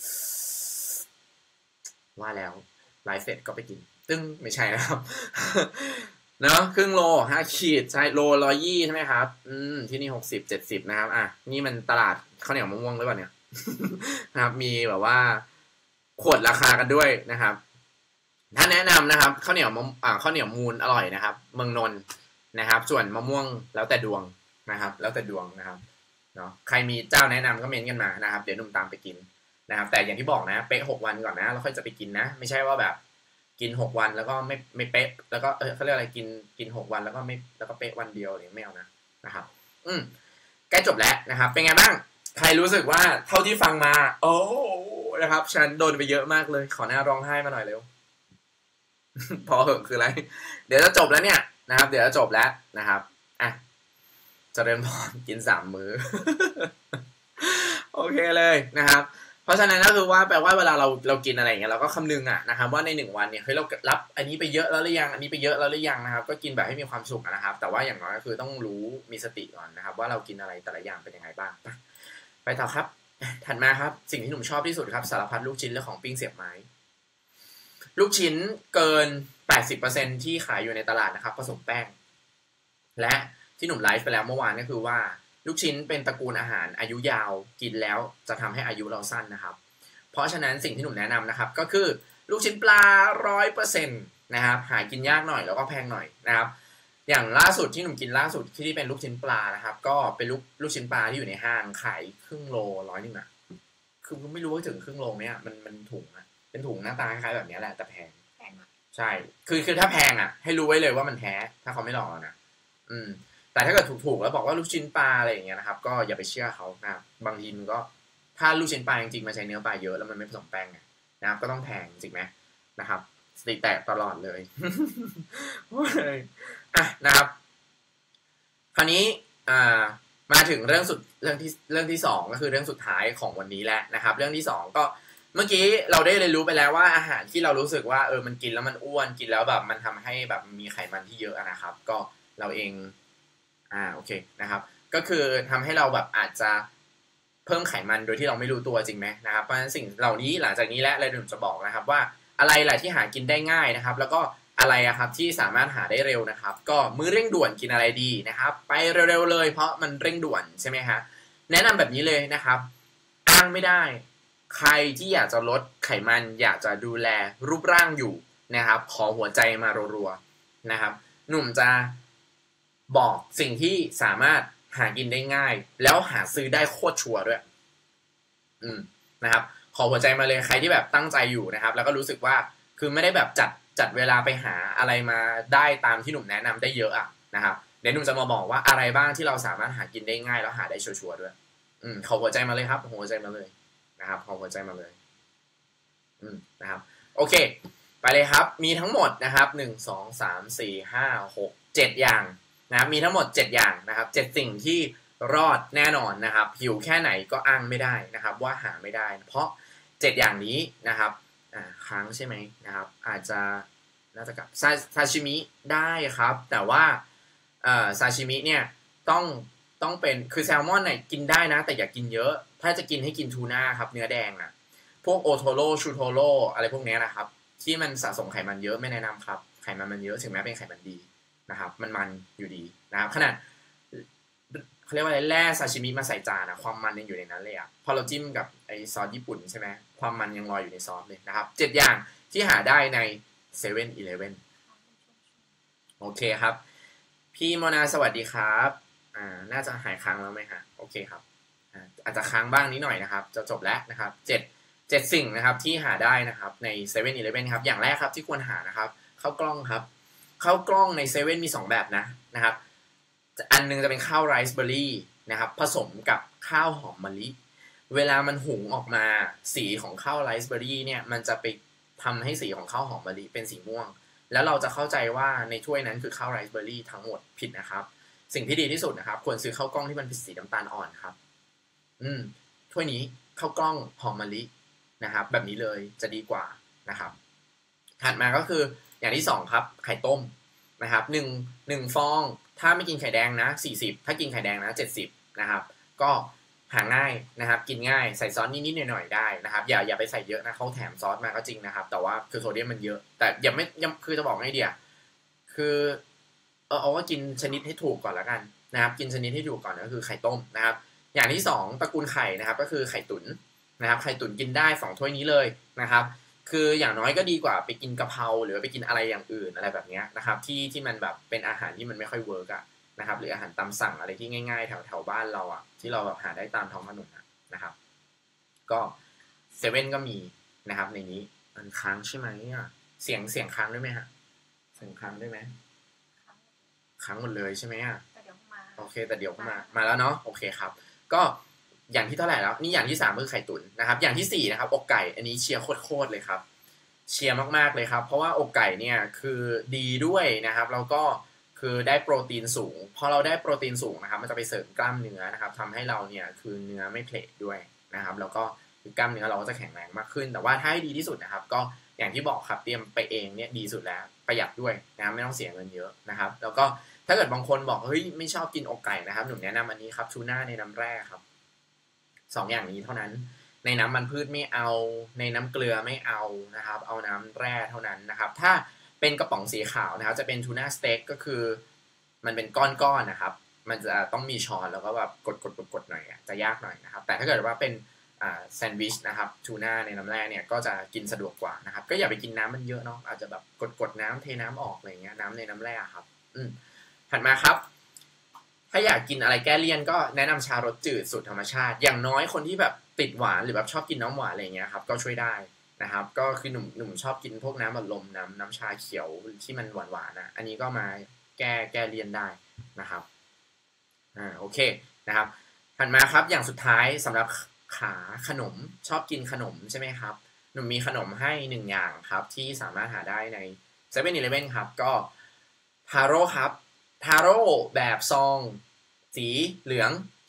Speaker 1: ว่าแล้วไลฟ์เสร็จก็ไปกินตึ้งไม่ใช่นะครับ เนาะครึ่งโลห้าขีดใช่โลร้อยยี่ใช่ไหมครับอืมที่นี่หกสิบเจ็ดสิบนะครับอ่ะนี่มันตลาดข้าวเหนียวมะม่วงหรือเปล่าเนี่ย นะครับมีแบบว่าขวดราคากันด้วยนะครับถ้าแนะนำนะครับข้าวเหนียวอ่าข้าวเหนียวมูลอร่อยนะครับเมืองนนท์นะครับส่วนมะม่วงแล้วแต่ดวงนะครับแล้วแต่ดวงนะครับเนาะใครมีเจ้าแนะนำก็เมนกันมานะครับเดี๋ยวนุ่มตามไปกินนะครับแต่อย่างที่บอกนะเป๊ะหกวันก่อนนะแล้วค่อยจะไปกินนะไม่ใช่ว่าแบบกินหกวันแล้วก็ไม่ไม่เป๊ะแล้วก็เออเขาเรียกอะไรกินกินหกวันแล้วก็ไม่แล้วก็เป๊ะวันเดียวอะไรไม่เอานะนะครับอืมใกล้จบแล้วนะครับเป็นไงบ้างใครรู้สึกว่าเท่าที่ฟังมาโอ้นะครับฉันโดนไปเยอะมากเลยขอหน้าร้องไห้มาหน่อยเร็ว พอเหอะคืออะไรเดี๋ยวจะจบแล้วเนี่ยนะครับเดี๋ยวจะจบแล้วนะครับอ่ะเจริญพรกินสามมื้อ โอเคเลยนะครับเพราะฉะนั้นก็คือว่าแปลว่าเวลาเราเรากินอะไรอย่างเงี้ยเราก็คำนึงอ่ะนะครับว่าในหนึ่งวันเนี่ยเฮ้ยเรารับอันนี้ไปเยอะแล้วหรือยังอันนี้ไปเยอะแล้วหรือยังนะครับก็กินแบบให้มีความสุขนะครับแต่ว่าอย่างน้อยก็คือต้องรู้มีสติก่อนนะครับว่าเรากินอะไรแต่ละอย่างเป็นยังไงบ้างไปต่อครับถัดมาครับสิ่งที่หนุ่มชอบที่สุดครับสารพัดลูกชิ้นและของปิ้งเสียบไม้ลูกชิ้นเกิน แปดสิบเปอร์เซ็นต์ ที่ขายอยู่ในตลาดนะครับผสมแป้งและที่หนุ่มไลฟ์ไปแล้วเมื่อวานก็คือว่าลูกชิ้นเป็นตระกูลอาหารอายุยาวกินแล้วจะทำให้อายุเราสั้นนะครับเพราะฉะนั้นสิ่งที่หนุ่มแนะนำนะครับก็คือลูกชิ้นปลา ร้อยเปอร์เซ็นต์ นะครับหากินยากหน่อยแล้วก็แพงหน่อยนะครับอย่างล่าสุดที่หนุ่มกินล่าสุดที่เป็นลูกชิ้นปลานะครับก็เป็นลูกลูกชิ้นปลาที่อยู่ในห้างขายครึ่งโลร้อยนึงอ่ะคือไม่รู้ว่าถึงครึ่งโลเนี่ยมันมันถุงอะเป็นถุงหน้าตาคล้ายๆแบบนี้แหละแต่แพงใช่คือคือถ้าแพงอ่ะให้รู้ไว้เลยว่ามันแท้ถ้าเขาไม่หลอกเรานะอืมแต่ถ้าเกิดถูกๆแล้วบอกว่าลูกชิ้นปลาอะไรอย่างเงี้ยนะครับก็อย่าไปเชื่อเขานะบางทีมันก็ถ้าลูกชิ้นปลาจริงๆมันใช้เนื้อปลาเยอะแล้วมันไม่ผสมแป้งนะครับก็ต้องแพงจริงไหมนะครับสติแตกตลอดเลยอ่ะนะครับคราวนี้อ่ามาถึงเรื่องสุดเรื่องที่เรื่องที่สองก็คือเรื่องสุดท้ายของวันนี้แหละนะครับเรื่องที่สองก็เมื่อกี้เราได้เรียนรู้ไปแล้วว่าอาหารที่เรารู้สึกว่าเออมันกินแล้วมันอ้วนกินแล้วแบบมันทำให้แบบมีไขมันที่เยอะนะครับก็เราเองอ่าโอเคนะครับก็คือทำให้เราแบบอาจจะเพิ่มไขมันโดยที่เราไม่รู้ตัวจริงไหมนะครับเพราะฉะนั้นสิ่งเหล่านี้หลังจากนี้และเราจะบอกนะครับว่าอะไรแหละที่หากินได้ง่ายนะครับแล้วก็อะไรอะครับที่สามารถหาได้เร็วนะครับก็มื้อเร่งด่วนกินอะไรดีนะครับไปเร็วๆเลยเพราะมันเร่งด่วนใช่ไหมฮะแนะนำแบบนี้เลยนะครับอ้างไม่ได้ใครที่อยากจะลดไขมันอยากจะดูแลรูปร่างอยู่นะครับขอหัวใจมารัวๆนะครับหนุ่มจะบอกสิ่งที่สามารถหากินได้ง่ายแล้วหาซื้อได้โคตรชัวร์ด้วยอืมนะครับขอหัวใจมาเลยใครที่แบบตั้งใจอยู่นะครับแล้วก็รู้สึกว่าคือไม่ได้แบบจัดจัดเวลาไปหาอะไรมาได้ตามที่หนุ่มแนะนำได้เยอะอ่ะนะครับเดี๋ยวหนุ่มจะมาบอกว่าอะไรบ้างที่เราสามารถหากินได้ง่ายแล้วหาได้ชัวร์ๆด้วยอืมขอหัวใจมาเลยครับหัวใจมาเลยนะครับขอหัวใจมาเลยอืมนะครับโอเคไปเลยครับมีทั้งหมดนะครับหนึ่งสองสามสี่ห้าหกเจ็ดอย่างนะครับมีทั้งหมดเจ็ดอย่างนะครับเจ็ดสิ่งที่รอดแน่นอนนะครับหิวแค่ไหนก็อ้างไม่ได้นะครับว่าหาไม่ได้เพราะเจ็ดอย่างนี้นะครับอ่าค้างใช่ไหมนะครับอาจจะน่าจะกับซาซาชิมิได้ครับแต่ว่าเอ่อซาชิมิเนี่ยต้องต้องเป็นคือแซลมอนเนี่ยกินได้นะแต่อย่ากินเยอะถ้าจะกินให้กินทูน่าครับเนื้อแดงอ่ะพวกโอโทโร่ชูโทโร่อะไรพวกนี้นะครับที่มันสะสมไขมันเยอะไม่แนะนำครับไขมันมันเยอะถึงแม้เป็นไขมันดีนะครับมันมันอยู่ดีนะครับขนาดเขาเรียกว่าอะไรแร่ซาชิมิมาใส่จานอะความมันยังอยู่ในนั้นเลยอะพอเราจิ้มกับไอซอสญี่ปุ่นใช่ไหมความมันยังลอยอยู่ในซอสเลยนะครับเจ็ดอย่างที่หาได้ในเซเว่นอีเลฟเว่นโอเคครับพี่โมนาสวัสดีครับอ่าน่าจะหายค้างแล้วไหมฮะโอเคครับอ่าอาจจะค้างบ้างนิดหน่อยนะครับจะจบแล้วนะครับเจ็ดเจ็ดสิ่งนะครับที่หาได้นะครับในเซเว่นอีเลฟเว่นครับอย่างแรกครับที่ควรหานะครับข้าวกล้องครับข้าวกล้องในเซเว่นมีสองแบบนะนะครับอันนึงจะเป็นข้าวไรซ์เบอร์รี่นะครับผสมกับข้าวหอมมะลิเวลามันหุงออกมาสีของข้าวไรซ์เบอร์รี่เนี่ยมันจะไปทำให้สีของข้าวหอมมะลิเป็นสีม่วงแล้วเราจะเข้าใจว่าในถ้วยนั้นคือข้าวไรซ์เบอร์รี่ทั้งหมดผิดนะครับสิ่งที่ดีที่สุดนะครับควรซื้อข้าวกล้องที่มันเป็นสีน้ำตาลอ่อนครับอืมถ้วยนี้ข้าวกล้องหอมมะลินะครับแบบนี้เลยจะดีกว่านะครับถัดมาก็คืออย่างที่สองครับไข่ต้มนะครับหนึ่งหนึ่งฟองถ้าไม่กินไข่แดงนะสี่สิบถ้ากินไข่แดงนะเจ็ดสิบนะครับก็หาง่ายนะครับกินง่ายใส่ซอสนิดๆหน่อยๆได้นะครับอย่าอย่าไปใส่เยอะนะเขาแถมซอสมาก็จริงนะครับแต่ว่าคือโซเดียมมันเยอะแต่อย่าไม่ยังคือจะบอกไงเดียคือเออเอาว่ากินชนิดให้ถูกก่อนแล้วกันนะครับกินชนิดให้ถูกก่อนก็คือไข่ต้มนะครับอย่างที่สองตระกูลไข่นะครับก็คือไข่ตุ๋นนะครับไข่ตุ๋นกินได้สองถ้วยนี้เลยนะครับคืออย่างน้อยก็ดีกว่าไปกินกะเพราหรือไปกินอะไรอย่างอื่นอะไรแบบนี้นะครับที่ที่มันแบบเป็นอาหารที่มันไม่ค่อยเวิร์กอะนะครับหรืออาหารตามสั่งอะไรที่ง่ายๆแถวแถวบ้านเราอ่ะที่เราแบบหาได้ตามท้องถนนนะครับก็เซเว่นก็มีนะครับในนี้มันค้างใช่ไหมอ่ะเสียงเสียงค้างด้วยไหมฮะเสียงค้างด้วยไหมค้างหมดเลยใช่ไหมอ่ะ
Speaker 2: แต่เดี๋ยวมา
Speaker 1: โอเคแต่เดี๋ยวมามาแล้วเนาะโอเคครับก็อย่างที่เท่าไหร่แล้วนี่อย่างที่สามคือไข่ตุ๋นนะครับอย่างที่สี่นะครับอกไก่อันนี้เชียร์โคตรๆเลยครับเชียร์มากๆเลยครับเพราะว่าอกไก่เนี่ยคือดีด้วยนะครับแล้วก็คือได้โปรตีนสูงพอเราได้โปรตีนสูงนะครับมันจะไปเสริมกล้ามเนื้อนะครับทำให้เราเนี่ยคือเนื้อไม่เพลทด้วยนะครับแล้วก็กล้ามเนื้อเราก็จะแข็งแรงมากขึ้นแต่ว่าถ้าให้ดีที่สุดนะครับก็อย่างที่บอกครับเตรียมไปเองเนี่ยดีสุดแล้วประหยัดด้วยนะไม่ต้องเสียเงินเยอะนะครับแล้วก็ถ้าเกิดบางคนบอกเฮ้ยไม่ชอบกินอกไก่นะครับหนุ่มแนะนำอันนี้ครับทูน่าในน้ำแร่ครับสองอย่างนี้เท่านั้นในน้ำมันพืชไม่เอาในน้ำเกลือไม่เอานะครับเอาน้ำแร่เท่านั้นนะครับถ้าเป็นกระป๋องสีขาวนะครับจะเป็นทูน่าสเต็กก็คือมันเป็นก้อนๆนะครับมันจะต้องมีช้อนแล้วก็แบบกดกดกดกดหน่อยจะยากหน่อยนะครับแต่ถ้าเกิดว่าเป็นแซนด์วิชนะครับทูน่าในน้ำแร่เนี่ยก็จะกินสะดวกกว่านะครับก็อย่าไปกินน้ำมันเยอะเนาะอาจจะแบบกดกดน้ำเทน้ำออกอะไรเงี้ยน้ำในน้ำแร่ครับอืมถัดมาครับถ้าอยากกินอะไรแก้เลี่ยนก็แนะนำชารสจืดสูตรธรรมชาติอย่างน้อยคนที่แบบติดหวานหรือแบบชอบกินน้ำหวานอะไรเงี้ยครับก็ช่วยได้นะครับก็คือหนุ่มหนุ่มชอบกินพวกน้ำอัดลมน้ำน้ำชาเขียวที่มันหวานหวานนะอันนี้ก็มาแก้แก้เลี่ยนได้นะครับอ่าโอเคนะครับถัดมาครับอย่างสุดท้ายสำหรับขาขนมชอบกินขนมใช่ไหมครับหนุ่มมีขนมให้หนึ่งอย่างครับที่สามารถหาได้ใน เซเว่น อีเลฟเว่น ครับก็ทาโร่ครับทาโร่แบบซองสีเหลือง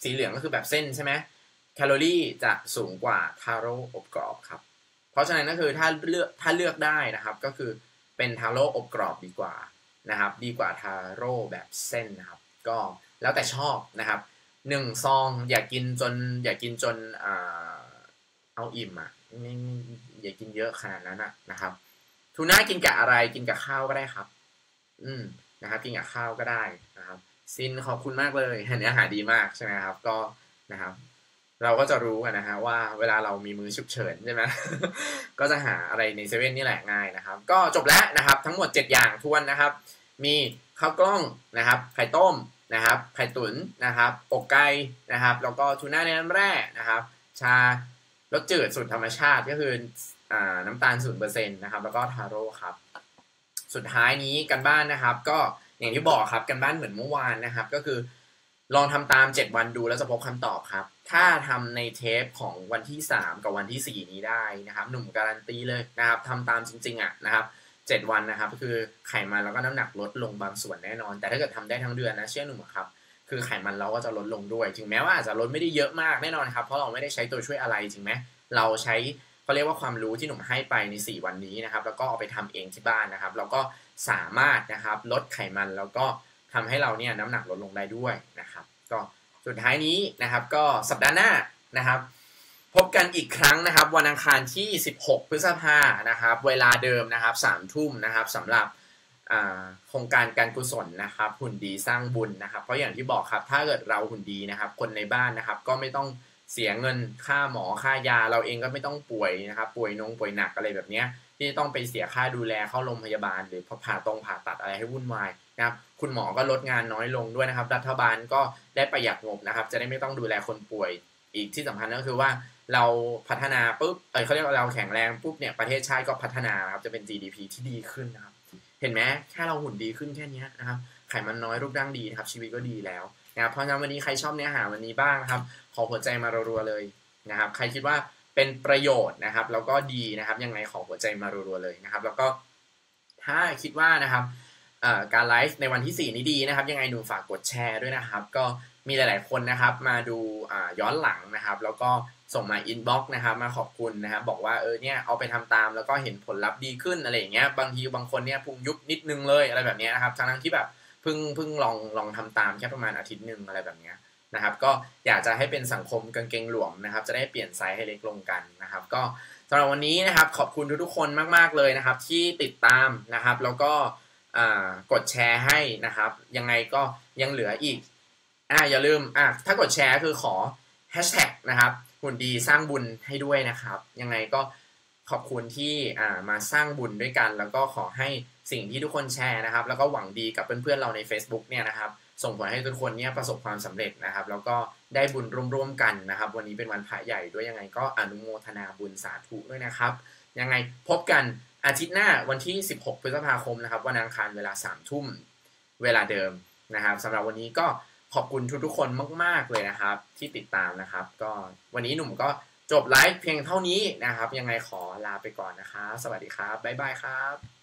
Speaker 1: สีเหลืองก็คือแบบเส้นใช่ไหมแคลอรี่จะสูงกว่าทาโร่อบกรอบครับเพราะฉะนั้นก็คือถ้าเลือกถ้าเลือกได้นะครับก็คือเป็นทาโร่อบกรอบดีกว่านะครับดีกว่าทาโร่แบบเส้นนะครับก็แล้วแต่ชอบนะครับหนึ่งซองอย่ากินจนอย่ากินจนอ่าเอาอิ่มอ่ะไม่อย่ากินเยอะขนาดนั้นอ่ะนะครับทูน่ากินกับอะไรกินกับข้าวก็ได้ครับอืมนะครับกินกับข้าวก็ได้นะครับซินขอบคุณมากเลยเนื้อหาดีมากใช่ไหมครับก็นะครับเราก็จะรู้กันนะฮะว่าเวลาเรามีมือฉุกเฉินใช่ไหม ก็จะหาอะไรในเซเว่นนี่แหละง่ายนะครับก็จบแล้วนะครับทั้งหมดเจ็ดอย่างทวนนะครับมีข้าวกล้องนะครับไข่ต้มนะครับไข่ตุ๋นนะครับอกไก่นะครับแล้วก็ทูน่าในน้ำแร่นะครับชารสจืดสูตรธรรมชาติก็คืออ่าน้ำตาล ศูนย์เปอร์เซ็นต์ นะครับแล้วก็ทาโร่ครับสุดท้ายนี้กันบ้านนะครับก็อย่างที่บอกครับกันบ้านเหมือนเมื่อวานนะครับก็คือลองทำตามเจ็ดวันดูแล้วจะพบคำตอบครับถ้าทำในเทปของวันที่สามกับวันที่สี่นี้ได้นะครับหนุ่มการันตีเลยนะครับทำตามจริงๆอ่ะนะครับเจ็ดวันนะครับคือไขมันแล้วก็น้ำหนักลดลงบางส่วนแน่นอนแต่ถ้าเกิดทำได้ทั้งเดือนนะเชื่อหนุ่มครับคือไขมันเราก็จะลดลงด้วยถึงแม้ว่าอาจจะลดไม่ได้เยอะมากแน่นอนครับเพราะเราไม่ได้ใช้ตัวช่วยอะไรจริงไหมเราใช้เขาเรียกว่าความรู้ที่หนุ่มให้ไปในสี่วันนี้นะครับแล้วก็เอาไปทำเองที่บ้านนะครับแล้วก็สามารถนะครับลดไขมันแล้วก็ทำให้เราเนี่ยน้ำหนักลดลงได้ด้วยนะครับก็สุดท้ายนี้นะครับก็สัปดาห์หน้านะครับพบกันอีกครั้งนะครับวันอังคารที่สิบหกพฤษภาคมนะครับเวลาเดิมนะครับสามทุ่มนะครับสำหรับโครงการการกุศลนะครับหุ่นดีสร้างบุญนะครับเพราะอย่างที่บอกครับถ้าเกิดเราหุ่นดีนะครับคนในบ้านนะครับก็ไม่ต้องเสียเงินค่าหมอค่ายาเราเองก็ไม่ต้องป่วยนะครับป่วยนงป่วยหนักอะไรแบบนี้ที่ต้องไปเสียค่าดูแลเข้าโรงพยาบาลหรือผ่าตรงผ่าตัดอะไรให้วุ่นวายนะครับคุณหมอก็ลดงานน้อยลงด้วยนะครับรัฐบาลก็ได้ประหยัดงบนะครับจะได้ไม่ต้องดูแลคนป่วยอีกที่สำคัญก็คือว่าเราพัฒนาปุ๊บเออเขาเรียกว่าเราแข็งแรงปุ๊บเนี่ยประเทศชาติก็พัฒนาครับจะเป็น จี ดี พี ที่ดีขึ้นนะครับเห็นไหมแค่เราหุ่นดีขึ้นแค่นี้นะครับไขมันน้อยรูปร่างดีนะครับชีวิตก็ดีแล้วนะครับเพราะฉะนั้นวันนี้ใครชอบเนื้อหาวันนี้บ้างนะครับขอหัวใจมารัวๆเลยนะครับใครคิดว่าเป็นประโยชน์นะครับแล้วก็ดีนะครับยังไงขอหัวใจมารัวๆเลยนะครับแล้วก็ถ้าคิดว่านะครับการไลฟ์ในวันที่สี่นี้ดีนะครับยังไงหนูฝากกดแชร์ด้วยนะครับก็มีหลายๆคนนะครับมาดูย้อนหลังนะครับแล้วก็ส่งมาอินบ็อกซ์นะครับมาขอบคุณนะครับบอกว่าเออเนี่ยเอาไปทำตามแล้วก็เห็นผลลัพธ์ดีขึ้นอะไรอย่างเงี้ยบางทีบางคนเนี่ยพุงยุบนิดนึงเลยอะไรแบบนี้นะครับทั้งที่แบบเพิ่งเพิ่งลองลองทำตามแค่ประมาณอาทิตย์นึงอะไรแบบนี้นะครับก็อยากจะให้เป็นสังคมกางเกงหลวมนะครับจะได้เปลี่ยนไซส์ให้เล็กลงกันนะครับก็สำหรับวันนี้นะครับขอบคุณทุกๆคนมากๆเลยนะครับที่ติดตามนะครับแล้วก็กดแชร์ให้นะครับยังไงก็ยังเหลืออีกอ่าอย่าลืมอ่ะถ้ากดแชร์คือขอแฮชแท็กนะครับหุ่นดีสร้างบุญให้ด้วยนะครับยังไงก็ขอบคุณที่อ่ามาสร้างบุญด้วยกันแล้วก็ขอให้สิ่งที่ทุกคนแชร์นะครับแล้วก็หวังดีกับเพื่อนๆเราใน Facebook เนี่ยนะครับส่งผลให้ทุกคนเนี่ยประสบความสำเร็จนะครับแล้วก็ได้บุญร่วมๆกันนะครับวันนี้เป็นวันพระใหญ่ด้วยยังไงก็อนุโมทนาบุญสาธุด้วยนะครับยังไงพบกันอาทิตย์หน้าวันที่สิบหกพฤษภาคมนะครับวันอังคารเวลาสามทุ่มเวลาเดิมนะครับสำหรับวันนี้ก็ขอบคุณทุกๆคนมากๆเลยนะครับที่ติดตามนะครับก็วันนี้หนุ่มก็จบไลฟ์เพียงเท่านี้นะครับยังไงขอลาไปก่อนนะครับสวัสดีครับบ๊ายบายครับ